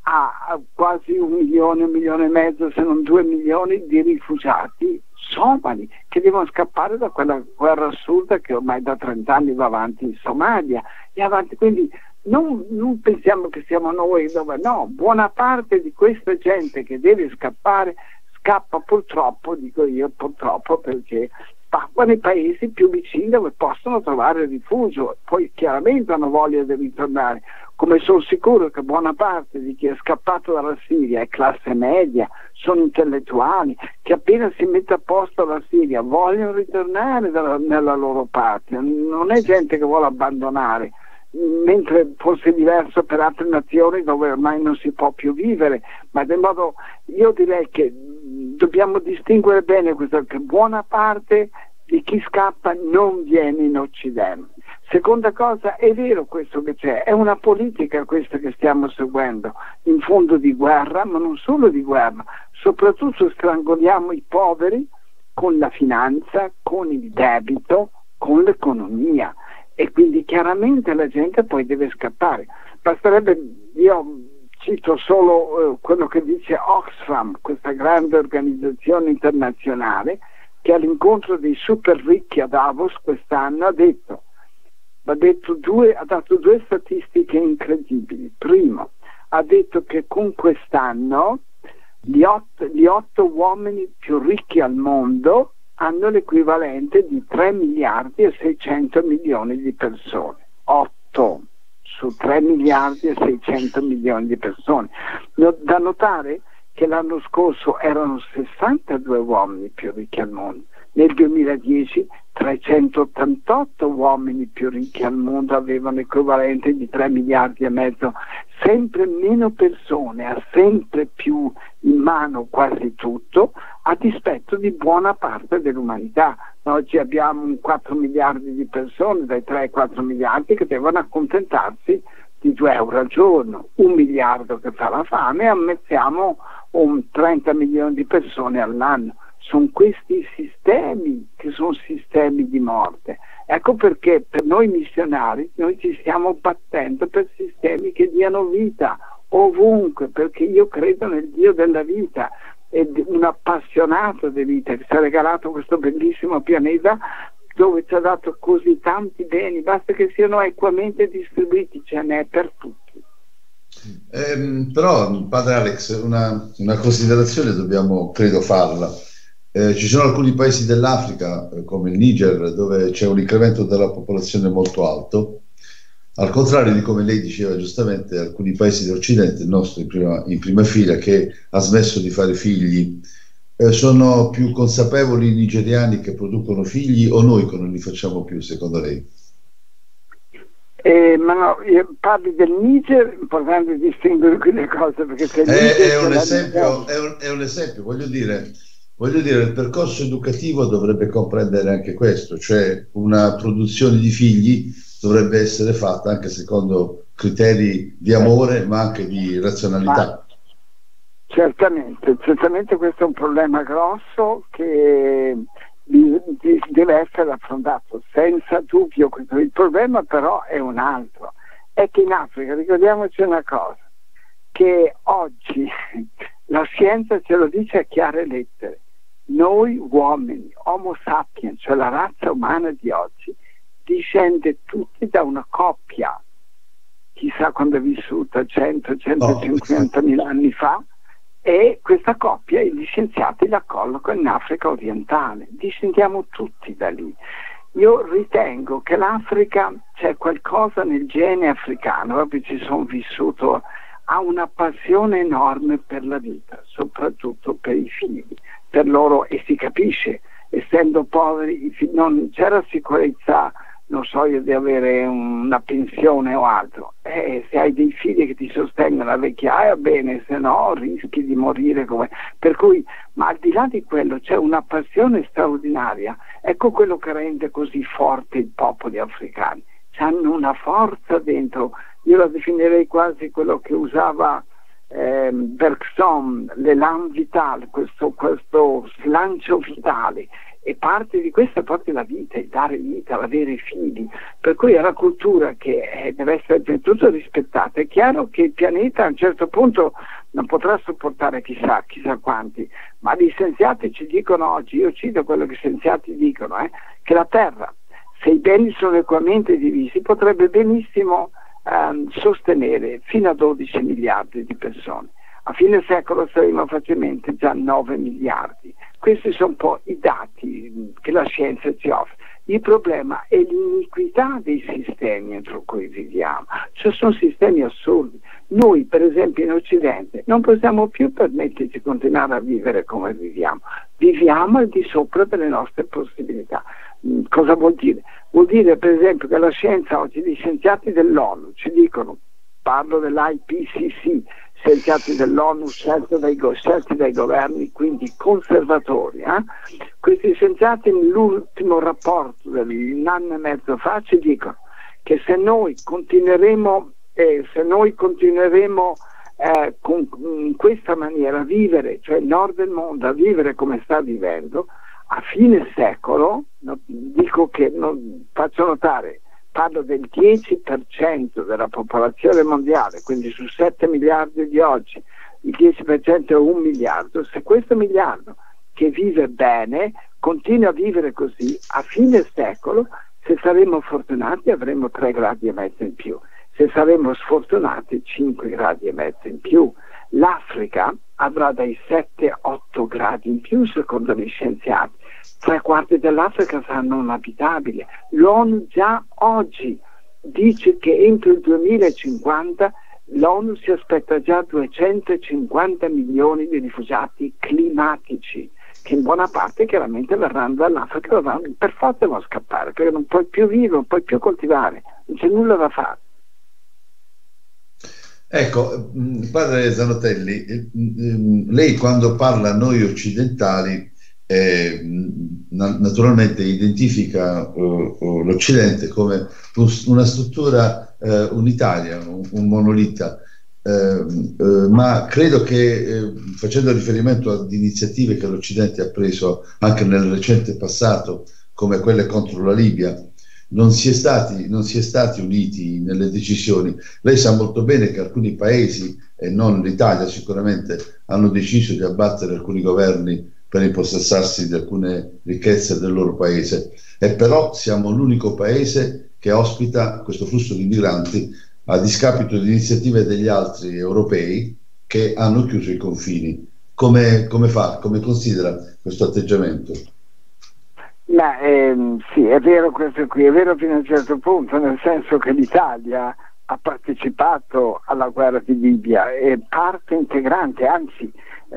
Speaker 4: ha quasi un milione, un milione e mezzo, se non due milioni di rifugiati somali, che devono scappare da quella guerra assurda che ormai da trent'anni va avanti in Somalia e avanti. Quindi non, non pensiamo che siamo noi dove, no, buona parte di questa gente che deve scappare scappa purtroppo, dico io purtroppo, perché va nei paesi più vicini dove possono trovare rifugio, poi chiaramente hanno voglia di ritornare, come sono sicuro che buona parte di chi è scappato dalla Siria è classe media, sono intellettuali, che appena si mette a posto la Siria vogliono ritornare dalla, nella loro patria, non è gente che vuole abbandonare, mentre fosse diverso per altre nazioni dove ormai non si può più vivere. Ma del modo, io direi che dobbiamo distinguere bene questo, che buona parte di chi scappa non viene in Occidente. Seconda cosa, è vero questo che c'è, è una politica questa che stiamo seguendo, in fondo di guerra, ma non solo di guerra, soprattutto strangoliamo i poveri con la finanza, con il debito, con l'economia, e quindi chiaramente la gente poi deve scappare. Basterebbe, io cito solo eh, quello che dice Oxfam, questa grande organizzazione internazionale, che all'incontro dei super ricchi a Davos quest'anno ha detto, ha, detto due, ha dato due statistiche incredibili. Primo, ha detto che con quest'anno gli otto, gli otto uomini più ricchi al mondo hanno l'equivalente di tre miliardi e seicento milioni di persone. otto su tre miliardi e seicento milioni di persone. Da notare che l'anno scorso erano sessantadue uomini più ricchi al mondo, nel duemiladieci trecentottantotto uomini più ricchi al mondo avevano equivalente di tre miliardi e mezzo. Sempre meno persone, ha sempre più in mano quasi tutto, a dispetto di buona parte dell'umanità. Oggi abbiamo quattro miliardi di persone, dai tre ai quattro miliardi, che devono accontentarsi di due euro al giorno, un miliardo che fa la fame, e ammezziamo un trenta milioni di persone all'anno. Sono questi sistemi che sono sistemi di morte. Ecco perché per noi missionari noi ci stiamo battendo per sistemi che diano vita ovunque, perché io credo nel Dio della vita, e un appassionato di vita che ci ha regalato questo bellissimo pianeta dove ci ha dato così tanti beni, basta che siano equamente distribuiti, ce n'è per tutti.
Speaker 5: Eh, però, padre Alex, una, una considerazione dobbiamo, credo, farla. Eh, ci sono alcuni paesi dell'Africa, eh, come il Niger, dove c'è un incremento della popolazione molto alto, al contrario di come lei diceva giustamente, alcuni paesi dell'Occidente, il nostro in prima, in prima fila, che ha smesso di fare figli. Eh, sono più consapevoli i nigeriani che producono figli, o noi che non li facciamo più, secondo lei?
Speaker 4: Eh, ma no, io parli del Niger, è importante distinguere quelle cose, perché se
Speaker 5: è, è, un
Speaker 4: la...
Speaker 5: esempio, è, un, è un esempio, voglio dire, voglio dire, il percorso educativo dovrebbe comprendere anche questo, cioè una produzione di figli dovrebbe essere fatta anche secondo criteri di amore, ma anche di razionalità. Ma...
Speaker 4: Certamente, certamente questo è un problema grosso che deve essere affrontato senza dubbio. Il problema però è un altro, è che in Africa, ricordiamoci una cosa, che oggi la scienza ce lo dice a chiare lettere: noi uomini, Homo sapiens, cioè la razza umana di oggi, discende tutti da una coppia, chissà quando è vissuta, cento centocinquanta mila anni fa, e questa coppia gli scienziati la collocano in Africa orientale, discendiamo tutti da lì. Io ritengo che l'Africa, c'è qualcosa nel gene africano, proprio ci sono vissuto, ha una passione enorme per la vita, soprattutto per i figli, per loro, e si capisce, essendo poveri non c'era sicurezza, non so io, di avere una pensione o altro. Eh, se hai dei figli che ti sostengono la vecchiaia, bene, se no rischi di morire come... Per cui, ma al di là di quello c'è una passione straordinaria. Ecco quello che rende così forte i popoli africani. Hanno una forza dentro, io la definirei quasi quello che usava eh, Bergson, l'élan vital, questo, questo slancio vitale. E parte di questo è proprio la vita, il dare vita, avere figli, per cui è una cultura che eh, deve essere prima di tutto rispettata. È chiaro che il pianeta a un certo punto non potrà sopportare chissà, chissà quanti, ma gli scienziati ci dicono oggi, io cito quello che gli scienziati dicono, eh, che la Terra, se i beni sono equamente divisi, potrebbe benissimo ehm, sostenere fino a dodici miliardi di persone. A fine secolo saremo facilmente già nove miliardi. Questi sono un po' i dati che la scienza ci offre. Il problema è l'iniquità dei sistemi entro cui viviamo. Cioè sono sistemi assurdi. Noi, per esempio, in Occidente non possiamo più permetterci di continuare a vivere come viviamo. Viviamo al di sopra delle nostre possibilità. Cosa vuol dire? Vuol dire, per esempio, che la scienza oggi, gli scienziati dell'ONU ci dicono, parlo dell'I P C C, scienziati dell'ONU scelti dai, scelti dai governi, quindi conservatori. Eh? Questi scienziati nell'ultimo rapporto di un anno e mezzo fa ci dicono che se noi continueremo, eh, se noi continueremo eh, con, in questa maniera a vivere, cioè il nord del mondo a vivere come sta vivendo, a fine secolo, no, dico che non, faccio notare, parlo del dieci per cento della popolazione mondiale, quindi su sette miliardi di oggi, il dieci per cento è un miliardo. Se questo miliardo che vive bene continua a vivere così, a fine secolo, se saremo fortunati avremo tre gradi e mezzo in più, se saremo sfortunati cinque gradi e mezzo in più. L'Africa avrà dai sette otto gradi in più secondo gli scienziati. Tre quarti dell'Africa saranno non abitabili. L'ONU già oggi dice che entro il duemilacinquanta l'ONU si aspetta già duecentocinquanta milioni di rifugiati climatici, che in buona parte chiaramente verranno dall'Africa, dovranno, per forza devono scappare, perché non puoi più vivere, non puoi più coltivare, non c'è nulla da fare.
Speaker 5: Ecco, padre Zanotelli, lei quando parla a noi occidentali eh, naturalmente identifica uh, uh, l'Occidente come una struttura uh, unitaria, un, un monolita, uh, uh, ma credo che uh, facendo riferimento ad iniziative che l'Occidente ha preso anche nel recente passato, come quelle contro la Libia, non si è stati, non si è stati uniti nelle decisioni. Lei sa molto bene che alcuni paesi, e non l'Italia sicuramente, hanno deciso di abbattere alcuni governi per impossessarsi di alcune ricchezze del loro paese. e però siamo l'unico paese che ospita questo flusso di migranti a discapito di iniziative degli altri europei che hanno chiuso i confini. Come, come fa, come considera questo atteggiamento?
Speaker 4: Ma ehm, sì, è vero questo qui, è vero fino a un certo punto, nel senso che l'Italia ha partecipato alla guerra di Libia, è parte integrante, anzi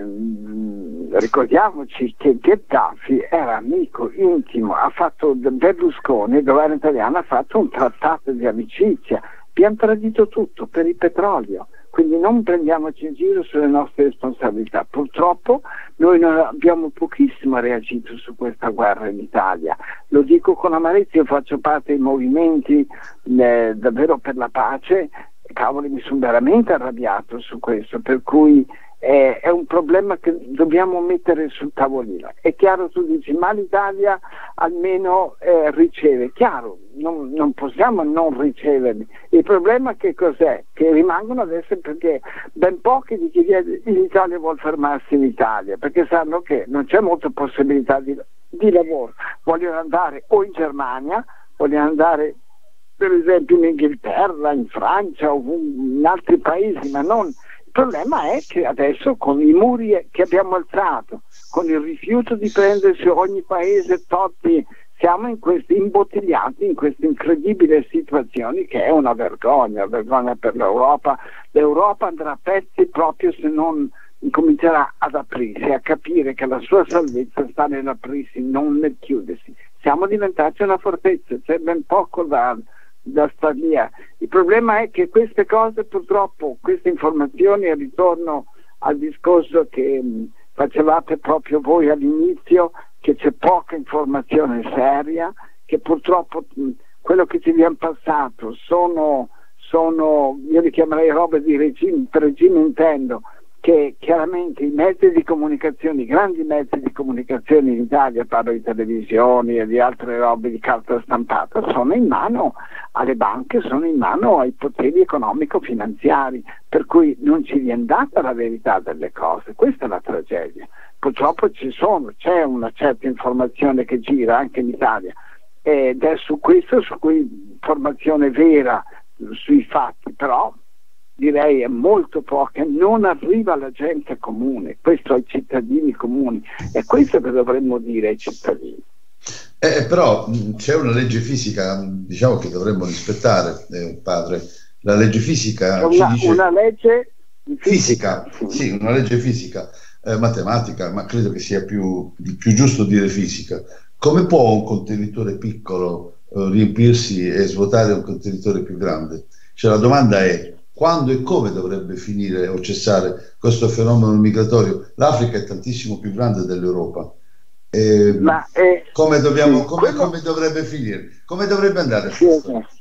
Speaker 4: ehm, ricordiamoci che Gheddafi era amico intimo, ha fatto Berlusconi, il governo italiano ha fatto un trattato di amicizia, abbiamo tradito tutto per il petrolio. Quindi non prendiamoci in giro sulle nostre responsabilità. Purtroppo noi non abbiamo pochissimo reagito su questa guerra in Italia. Lo dico con amarezza, io faccio parte dei movimenti eh, davvero per la pace. Cavoli, mi sono veramente arrabbiato su questo, per cui eh, è un problema che dobbiamo mettere sul tavolino. È chiaro, tu dici, ma l'Italia almeno eh, riceve. Chiaro, non, non possiamo non riceverli. Il problema che cos'è? Che rimangono adesso, perché ben pochi di chi viene in Italia vuol fermarsi in Italia, perché sanno che non c'è molta possibilità di, di lavoro. Vogliono andare o in Germania, vogliono andare per esempio in Inghilterra, in Francia o in altri paesi, ma non. Il problema è che adesso con i muri che abbiamo alzato, con il rifiuto di prendersi ogni paese totti, siamo in questi imbottigliati in queste incredibili situazioni, che è una vergogna, vergogna per l'Europa. L'Europa andrà a pezzi proprio se non incomincerà ad aprirsi, a capire che la sua salvezza sta nell'aprirsi, non nel chiudersi. Siamo diventati una fortezza, c'è ben poco da, da star via. Il problema è che queste cose, purtroppo, queste informazioni, e ritorno al discorso che mh, facevate proprio voi all'inizio, che c'è poca informazione seria, che purtroppo mh, quello che ci viene passato sono, sono, io li chiamerei robe di regime, per regime intendo, che chiaramente i mezzi di comunicazione, i grandi mezzi di comunicazione in Italia, parlo di televisioni e di altre robe di carta stampata, sono in mano alle banche, sono in mano ai poteri economico-finanziari, per cui non ci viene data la verità delle cose. Questa è la tragedia. Purtroppo ci sono, c'è una certa informazione che gira anche in Italia, ed è su questo, su cui informazione vera sui fatti, però direi è molto poca, non arriva alla gente comune, questo ai cittadini comuni, è questo che dovremmo dire ai cittadini.
Speaker 5: Eh, però mh, c'è una legge fisica, diciamo, che dovremmo rispettare, eh, padre. La legge fisica
Speaker 4: una,
Speaker 5: ci dice...
Speaker 4: una legge
Speaker 5: fisica,
Speaker 4: fisica,
Speaker 5: sì, una legge fisica, eh, matematica, ma credo che sia più, più giusto dire fisica. Come può un contenitore piccolo eh, riempirsi e svuotare un contenitore più grande? Cioè, la domanda è: quando e come dovrebbe finire o cessare questo fenomeno migratorio? L'Africa è tantissimo più grande dell'Europa. Eh,
Speaker 4: Ma, eh,
Speaker 5: come, dobbiamo,
Speaker 4: sì,
Speaker 5: come,
Speaker 4: quello...
Speaker 5: come dovrebbe finire? Come dovrebbe andare?
Speaker 4: Sì,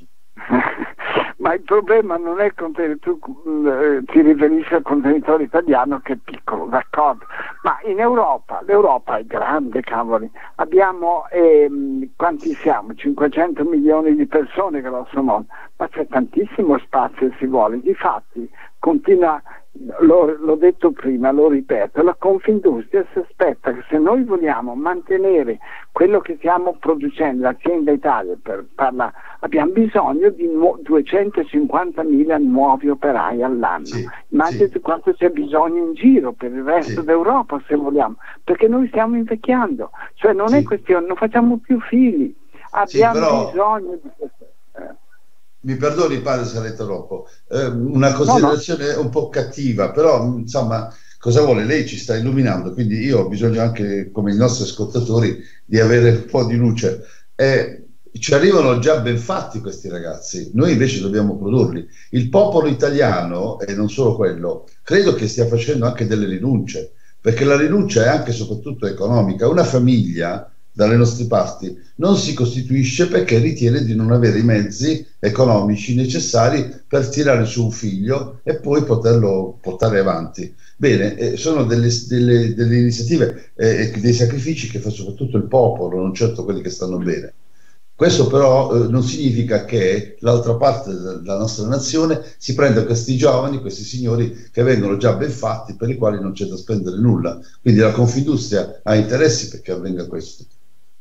Speaker 4: ma il problema non è il contenitore, tu eh, ti riferisci al contenitore italiano che è piccolo, d'accordo, ma in Europa, l'Europa è grande, cavoli, abbiamo, ehm, quanti siamo? cinquecento milioni di persone, grosso modo, ma c'è tantissimo spazio se si vuole. Difatti continua, l'ho, l'ho detto prima, lo ripeto, la Confindustria si aspetta che se noi vogliamo mantenere quello che stiamo producendo, l'azienda Italia per parla, abbiamo bisogno di nu- duecentocinquantamila nuovi operai all'anno.
Speaker 5: Sì,
Speaker 4: Immaginate
Speaker 5: sì.
Speaker 4: quanto c'è bisogno in giro per il resto
Speaker 5: Sì.
Speaker 4: d'Europa, se vogliamo, perché noi stiamo invecchiando, cioè non
Speaker 5: Sì.
Speaker 4: è questione, non facciamo più figli, abbiamo
Speaker 5: però...
Speaker 4: bisogno di questo. Eh.
Speaker 5: Mi perdoni, padre, se la interrompo, eh, una considerazione no, no. un po' cattiva, però insomma, cosa vuole? Lei ci sta illuminando, quindi io ho bisogno anche, come i nostri ascoltatori, di avere un po' di luce. Eh, ci arrivano già ben fatti questi ragazzi, noi invece dobbiamo produrli. Il popolo italiano, e non solo quello, credo che stia facendo anche delle rinunce, perché la rinuncia è anche e soprattutto economica. Una famiglia dalle nostre parti non si costituisce perché ritiene di non avere i mezzi economici necessari per tirare su un figlio e poi poterlo portare avanti. Bene, eh, sono delle, delle, delle iniziative e eh, dei sacrifici che fa soprattutto il popolo, non certo quelli che stanno bene. Questo però eh, non significa che l'altra parte della nostra nazione si prenda questi giovani, questi signori che vengono già ben fatti, per i quali non c'è da spendere nulla. Quindi la Confindustria ha interessi perché avvenga questo.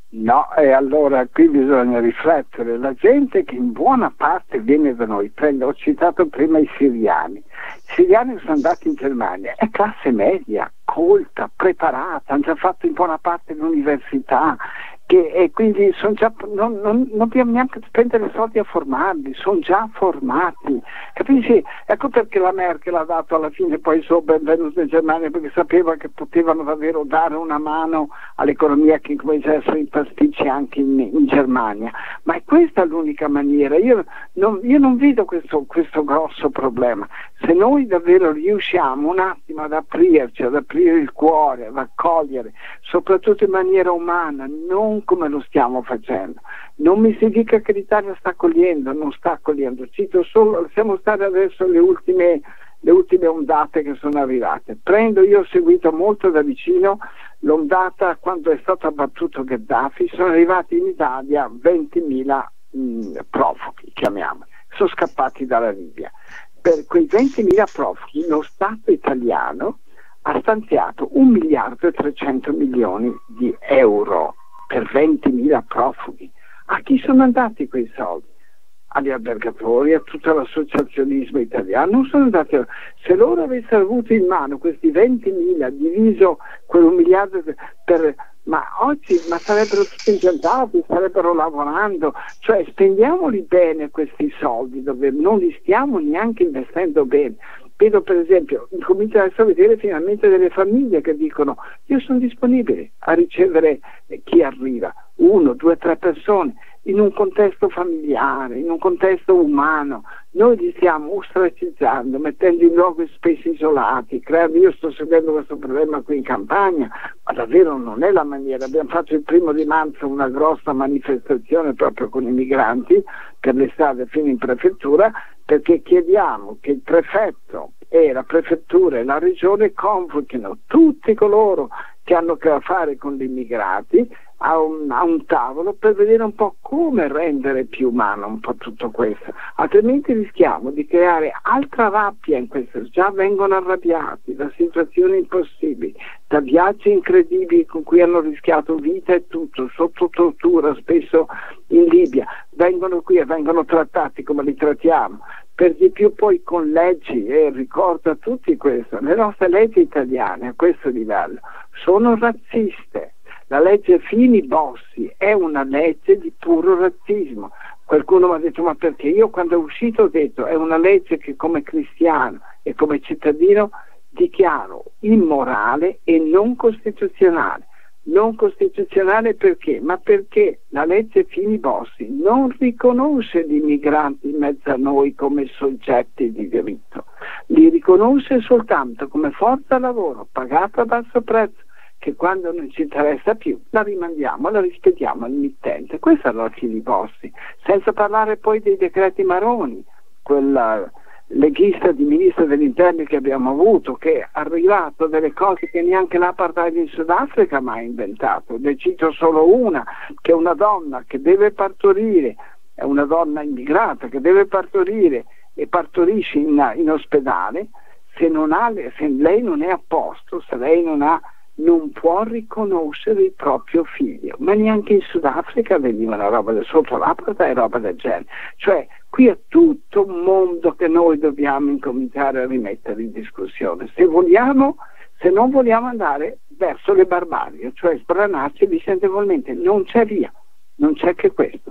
Speaker 4: No, e allora qui bisogna riflettere. La gente che in buona parte viene da noi, prendo, ho citato prima i siriani, i siriani sono andati in Germania, è classe media, colta, preparata, hanno già fatto in buona parte l'università, che, e quindi sono già, non, non, non dobbiamo neanche spendere soldi a formarli, sono già formati, capisci? Ecco perché la Merkel ha dato alla fine poi il suo benvenuto in Germania, perché sapeva che potevano davvero dare una mano all'economia che comincia a essere in pasticci anche in, in Germania. Ma è questa l'unica maniera. Io non, io non vedo questo, questo grosso problema. Se noi davvero riusciamo un attimo ad aprirci, ad aprire il cuore, ad accogliere, soprattutto in maniera umana, non come lo stiamo facendo. Non mi si dica che l'Italia sta accogliendo, non sta accogliendo. Cito solo, siamo stati adesso le ultime, le ultime ondate che sono arrivate. Prendo, io ho seguito molto da vicino l'ondata quando è stato abbattuto Gheddafi, sono arrivati in Italia ventimila mh, profughi, chiamiamoli, sono scappati dalla Libia. Per quei ventimila profughi lo Stato italiano ha stanziato un miliardo e trecento milioni di euro per ventimila profughi. A chi sono andati quei soldi? Agli albergatori, a tutto l'associazionismo italiano. Non sono andati a... Se loro avessero avuto in mano questi ventimila diviso quell'un miliardo per... ma oggi ma sarebbero tutti impiantati, starebbero lavorando, cioè spendiamoli bene questi soldi, dove non li stiamo neanche investendo bene. Vedo per esempio, comincia adesso a vedere finalmente delle famiglie che dicono: io sono disponibile a ricevere chi arriva, uno, due, tre persone, in un contesto familiare, in un contesto umano. Noi li stiamo ostracizzando, mettendo in luoghi spesso isolati, creando. Io sto seguendo questo problema qui in Campania, ma davvero non è la maniera. Abbiamo fatto il primo di marzo una grossa manifestazione proprio con i migranti per le strade fino in prefettura, perché chiediamo che il prefetto e la prefettura e la regione convochino tutti coloro che hanno a che fare con gli immigrati a un, a un tavolo per vedere un po' come rendere più umano un po' tutto questo, altrimenti rischiamo di creare altra rabbia in questo. Già vengono arrabbiati da situazioni impossibili, da viaggi incredibili con cui hanno rischiato vita e tutto, sotto tortura, spesso in Libia, vengono qui e vengono trattati come li trattiamo, per di più poi con leggi, e ricordo a tutti questo, le nostre leggi italiane a questo livello sono razziste. La legge Fini-Bossi è una legge di puro razzismo. Qualcuno mi ha detto: ma perché? Io quando è uscito ho detto: è una legge che come cristiano e come cittadino dichiaro immorale e non costituzionale. Non costituzionale perché? Ma perché la legge Fini-Bossi non riconosce gli immigranti in mezzo a noi come soggetti di diritto, li riconosce soltanto come forza lavoro pagata a basso prezzo, che quando non ci interessa più la rimandiamo, la rispediamo al mittente. Questa è la Fini-Bossi, senza parlare poi dei decreti Maroni, quella leghista di ministro degli interni che abbiamo avuto, che ha arrivato delle cose che neanche l'apartheid in Sudafrica ha mai inventato. Ne cito solo una, che è una donna che deve partorire, è una donna immigrata che deve partorire e partorisce in, in ospedale, se, non ha, se lei non è a posto, se lei non ha non può riconoscere il proprio figlio, ma neanche in Sudafrica veniva una roba del sotto l'apartheid e roba del genere. Cioè qui è tutto un mondo che noi dobbiamo incominciare a rimettere in discussione, se vogliamo, se non vogliamo andare verso le barbarie, cioè sbranarci vicendevolmente. Non c'è via, non c'è che questo.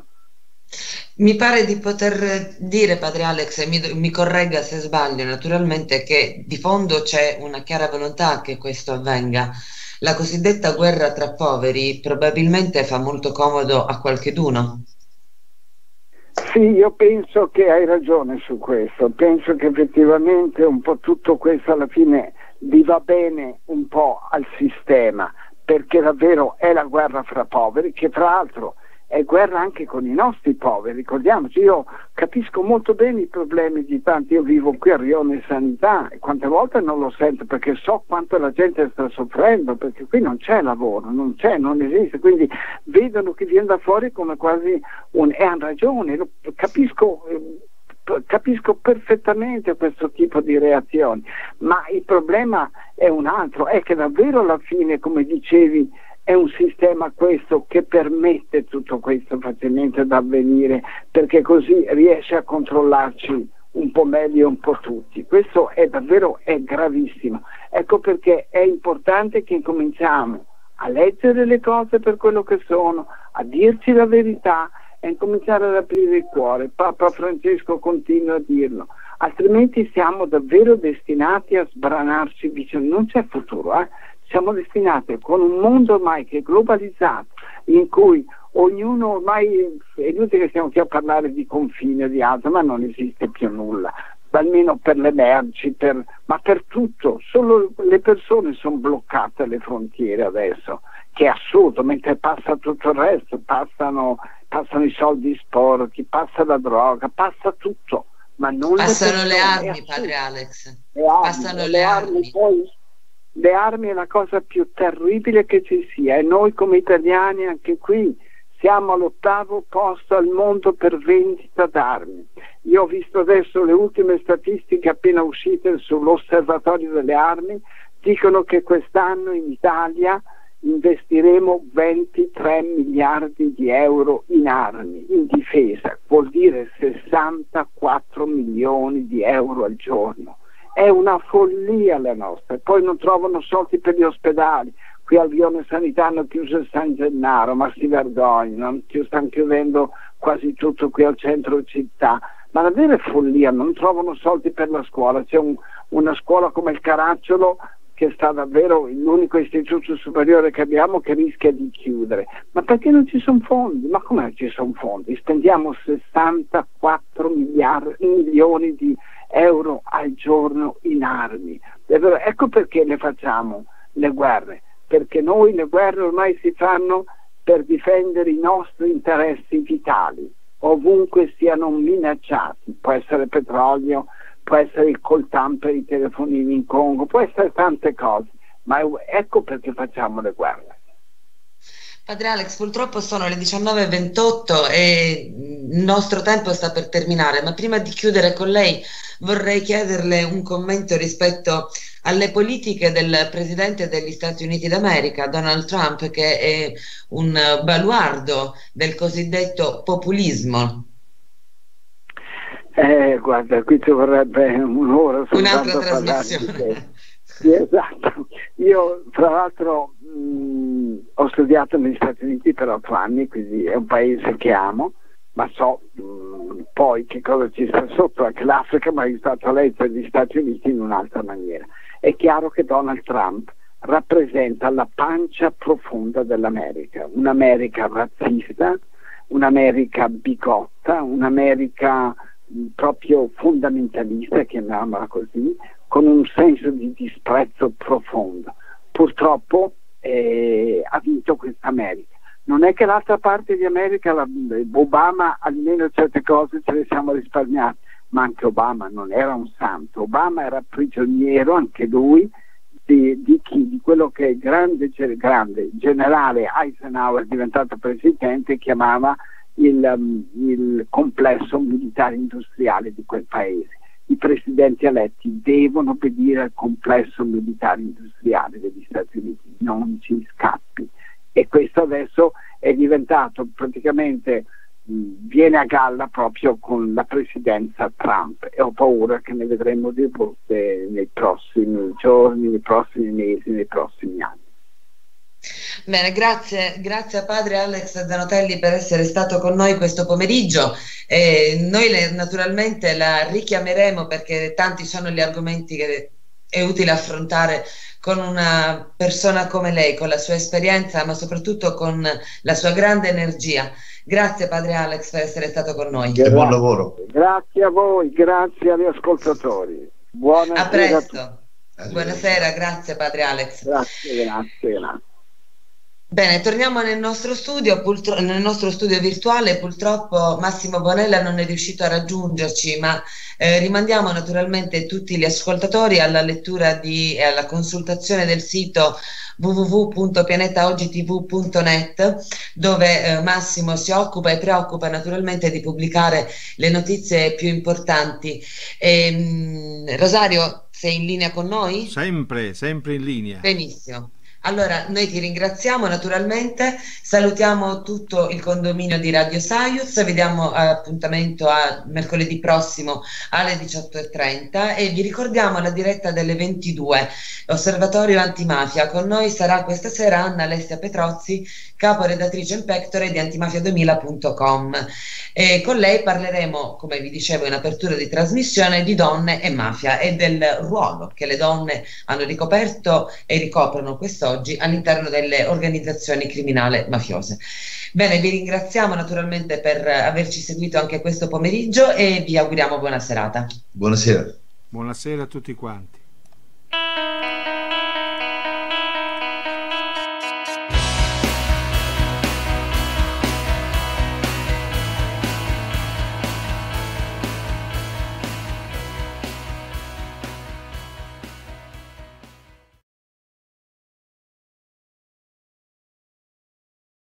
Speaker 1: Mi pare di poter dire, padre Alex, e mi, mi corregga se sbaglio naturalmente, che di fondo c'è una chiara volontà che questo avvenga. La cosiddetta guerra tra poveri probabilmente fa molto comodo a qualcheduno.
Speaker 4: Sì, io penso che hai ragione su questo, penso che effettivamente un po' tutto questo alla fine vi va bene un po' al sistema, perché davvero è la guerra fra poveri, che tra l'altro è guerra anche con i nostri poveri. Ricordiamoci, io capisco molto bene i problemi di tanti, io vivo qui a Rione Sanità e quante volte non lo sento, perché so quanto la gente sta soffrendo, perché qui non c'è lavoro, non c'è, non esiste, quindi vedono che viene da fuori come quasi un... e hanno ragione, lo capisco, capisco perfettamente questo tipo di reazioni, ma il problema è un altro, è che davvero alla fine, come dicevi, È un sistema questo che permette tutto questo facilmente da avvenire, perché così riesce a controllarci un po' meglio e un po' tutti. Questo è davvero è gravissimo. Ecco perché è importante che incominciamo a leggere le cose per quello che sono, a dirci la verità e incominciare ad aprire il cuore. Papa Francesco continua a dirlo, altrimenti siamo davvero destinati a sbranarci vicino. Non c'è futuro, eh? Siamo destinati con un mondo ormai che è globalizzato, in cui ognuno ormai, è inutile che stiamo qui a parlare di confine o di altro, ma non esiste più nulla, almeno per le merci, per, ma per tutto. Solo le persone sono bloccate alle frontiere adesso, che è assurdo, mentre passa tutto il resto, passano, passano i soldi sporchi, passa la droga, passa tutto. Ma non
Speaker 1: passano
Speaker 4: le,
Speaker 1: le
Speaker 4: persone,
Speaker 1: armi, padre Alex.
Speaker 4: Le armi,
Speaker 1: Passano le,
Speaker 4: le
Speaker 1: armi.
Speaker 4: armi poi, le armi è la cosa più terribile che ci sia, e noi come italiani anche qui siamo all'ottavo posto al mondo per vendita d'armi. Io ho visto adesso le ultime statistiche appena uscite sull'osservatorio delle armi, dicono che quest'anno in Italia investiremo ventitré miliardi di euro in armi, in difesa, vuol dire sessantaquattro milioni di euro al giorno. È una follia la nostra. Poi non trovano soldi per gli ospedali. Qui al Vione Sanità hanno chiuso il San Gennaro, ma si vergognano, stanno chiudendo quasi tutto qui al centro città. Ma davvero è follia, non trovano soldi per la scuola. C'è un, una scuola come il Caracciolo che sta davvero l'unico istituto superiore che abbiamo che rischia di chiudere. Ma perché non ci sono fondi? Ma come non ci sono fondi? Spendiamo sessantaquattro miliardi, milioni di euro al giorno in armi. Ecco perché le facciamo le guerre, perché noi le guerre ormai si fanno per difendere i nostri interessi vitali, ovunque siano minacciati. Può essere petrolio, può essere il coltan per i telefonini in Congo, può essere tante cose, ma ecco perché facciamo le guerre.
Speaker 1: Padre Alex, purtroppo sono le diciannove e ventotto e il nostro tempo sta per terminare, ma prima di chiudere con lei vorrei chiederle un commento rispetto alle politiche del Presidente degli Stati Uniti d'America, Donald Trump, che è un baluardo del cosiddetto populismo.
Speaker 4: Eh, guarda, qui ci vorrebbe un'ora
Speaker 1: un'altra trasmissione.
Speaker 4: Sì, esatto. Io tra l'altro mh, ho studiato negli Stati Uniti per otto anni, quindi è un paese che amo, ma so mh, poi che cosa ci sta sotto, anche l'Africa, ma è stato letto gli Stati Uniti in un'altra maniera. È chiaro che Donald Trump rappresenta la pancia profonda dell'America, un'America razzista, un'America bigotta, un'America proprio fondamentalista, chiamiamola così, con un senso di disprezzo profondo. Purtroppo eh, ha vinto questa America. Non è che l'altra parte di America, la, Obama, almeno certe cose ce le siamo risparmiate, ma anche Obama non era un santo. Obama era prigioniero, anche lui, di, di chi? Di quello che il grande, grande generale Eisenhower, diventato presidente, chiamava Il, um, il complesso militare industriale di quel paese. I presidenti eletti devono obbedire al complesso militare industriale degli Stati Uniti, non ci scappi. E questo adesso è diventato praticamente, mh, viene a galla proprio con la presidenza Trump, e ho paura che ne vedremo di brutte nei prossimi giorni, nei prossimi mesi, nei prossimi anni.
Speaker 1: Bene, grazie, grazie a padre Alex Zanotelli per essere stato con noi questo pomeriggio. Eh, noi le, naturalmente la richiameremo perché tanti sono gli argomenti che è utile affrontare con una persona come lei, con la sua esperienza, ma soprattutto con la sua grande energia. Grazie padre Alex per essere stato con noi.
Speaker 5: E buon lavoro.
Speaker 4: Grazie a voi, grazie agli ascoltatori. Buonasera
Speaker 1: a presto.
Speaker 4: A tutti.
Speaker 1: Buonasera, grazie padre Alex.
Speaker 4: Grazie, grazie, grazie.
Speaker 1: Bene, torniamo nel nostro studio, nel nostro studio virtuale. Purtroppo Massimo Bonella non è riuscito a raggiungerci, ma eh, rimandiamo naturalmente tutti gli ascoltatori alla lettura di, e alla consultazione del sito w w w punto pianeta oggi t v punto net, dove eh, Massimo si occupa e preoccupa naturalmente di pubblicare le notizie più importanti. E, mh, Rosario, sei in linea con noi?
Speaker 3: Sempre, sempre in linea.
Speaker 1: Benissimo. Allora, noi ti ringraziamo naturalmente, salutiamo tutto il condominio di Radio Saiuz, vi diamo appuntamento a mercoledì prossimo alle diciotto e trenta e vi ricordiamo la diretta delle ventidue, Osservatorio Antimafia. Con noi sarà questa sera Anna Alessia Petrozzi, caporedattrice in pectore di antimafia duemila punto com, e con lei parleremo, come vi dicevo in apertura di trasmissione, di donne e mafia e del ruolo che le donne hanno ricoperto e ricoprono quest'oggi all'interno delle organizzazioni criminali mafiose. Bene, vi ringraziamo naturalmente per averci seguito anche questo pomeriggio e vi auguriamo buona serata.
Speaker 5: Buonasera.
Speaker 3: Buonasera a tutti quanti.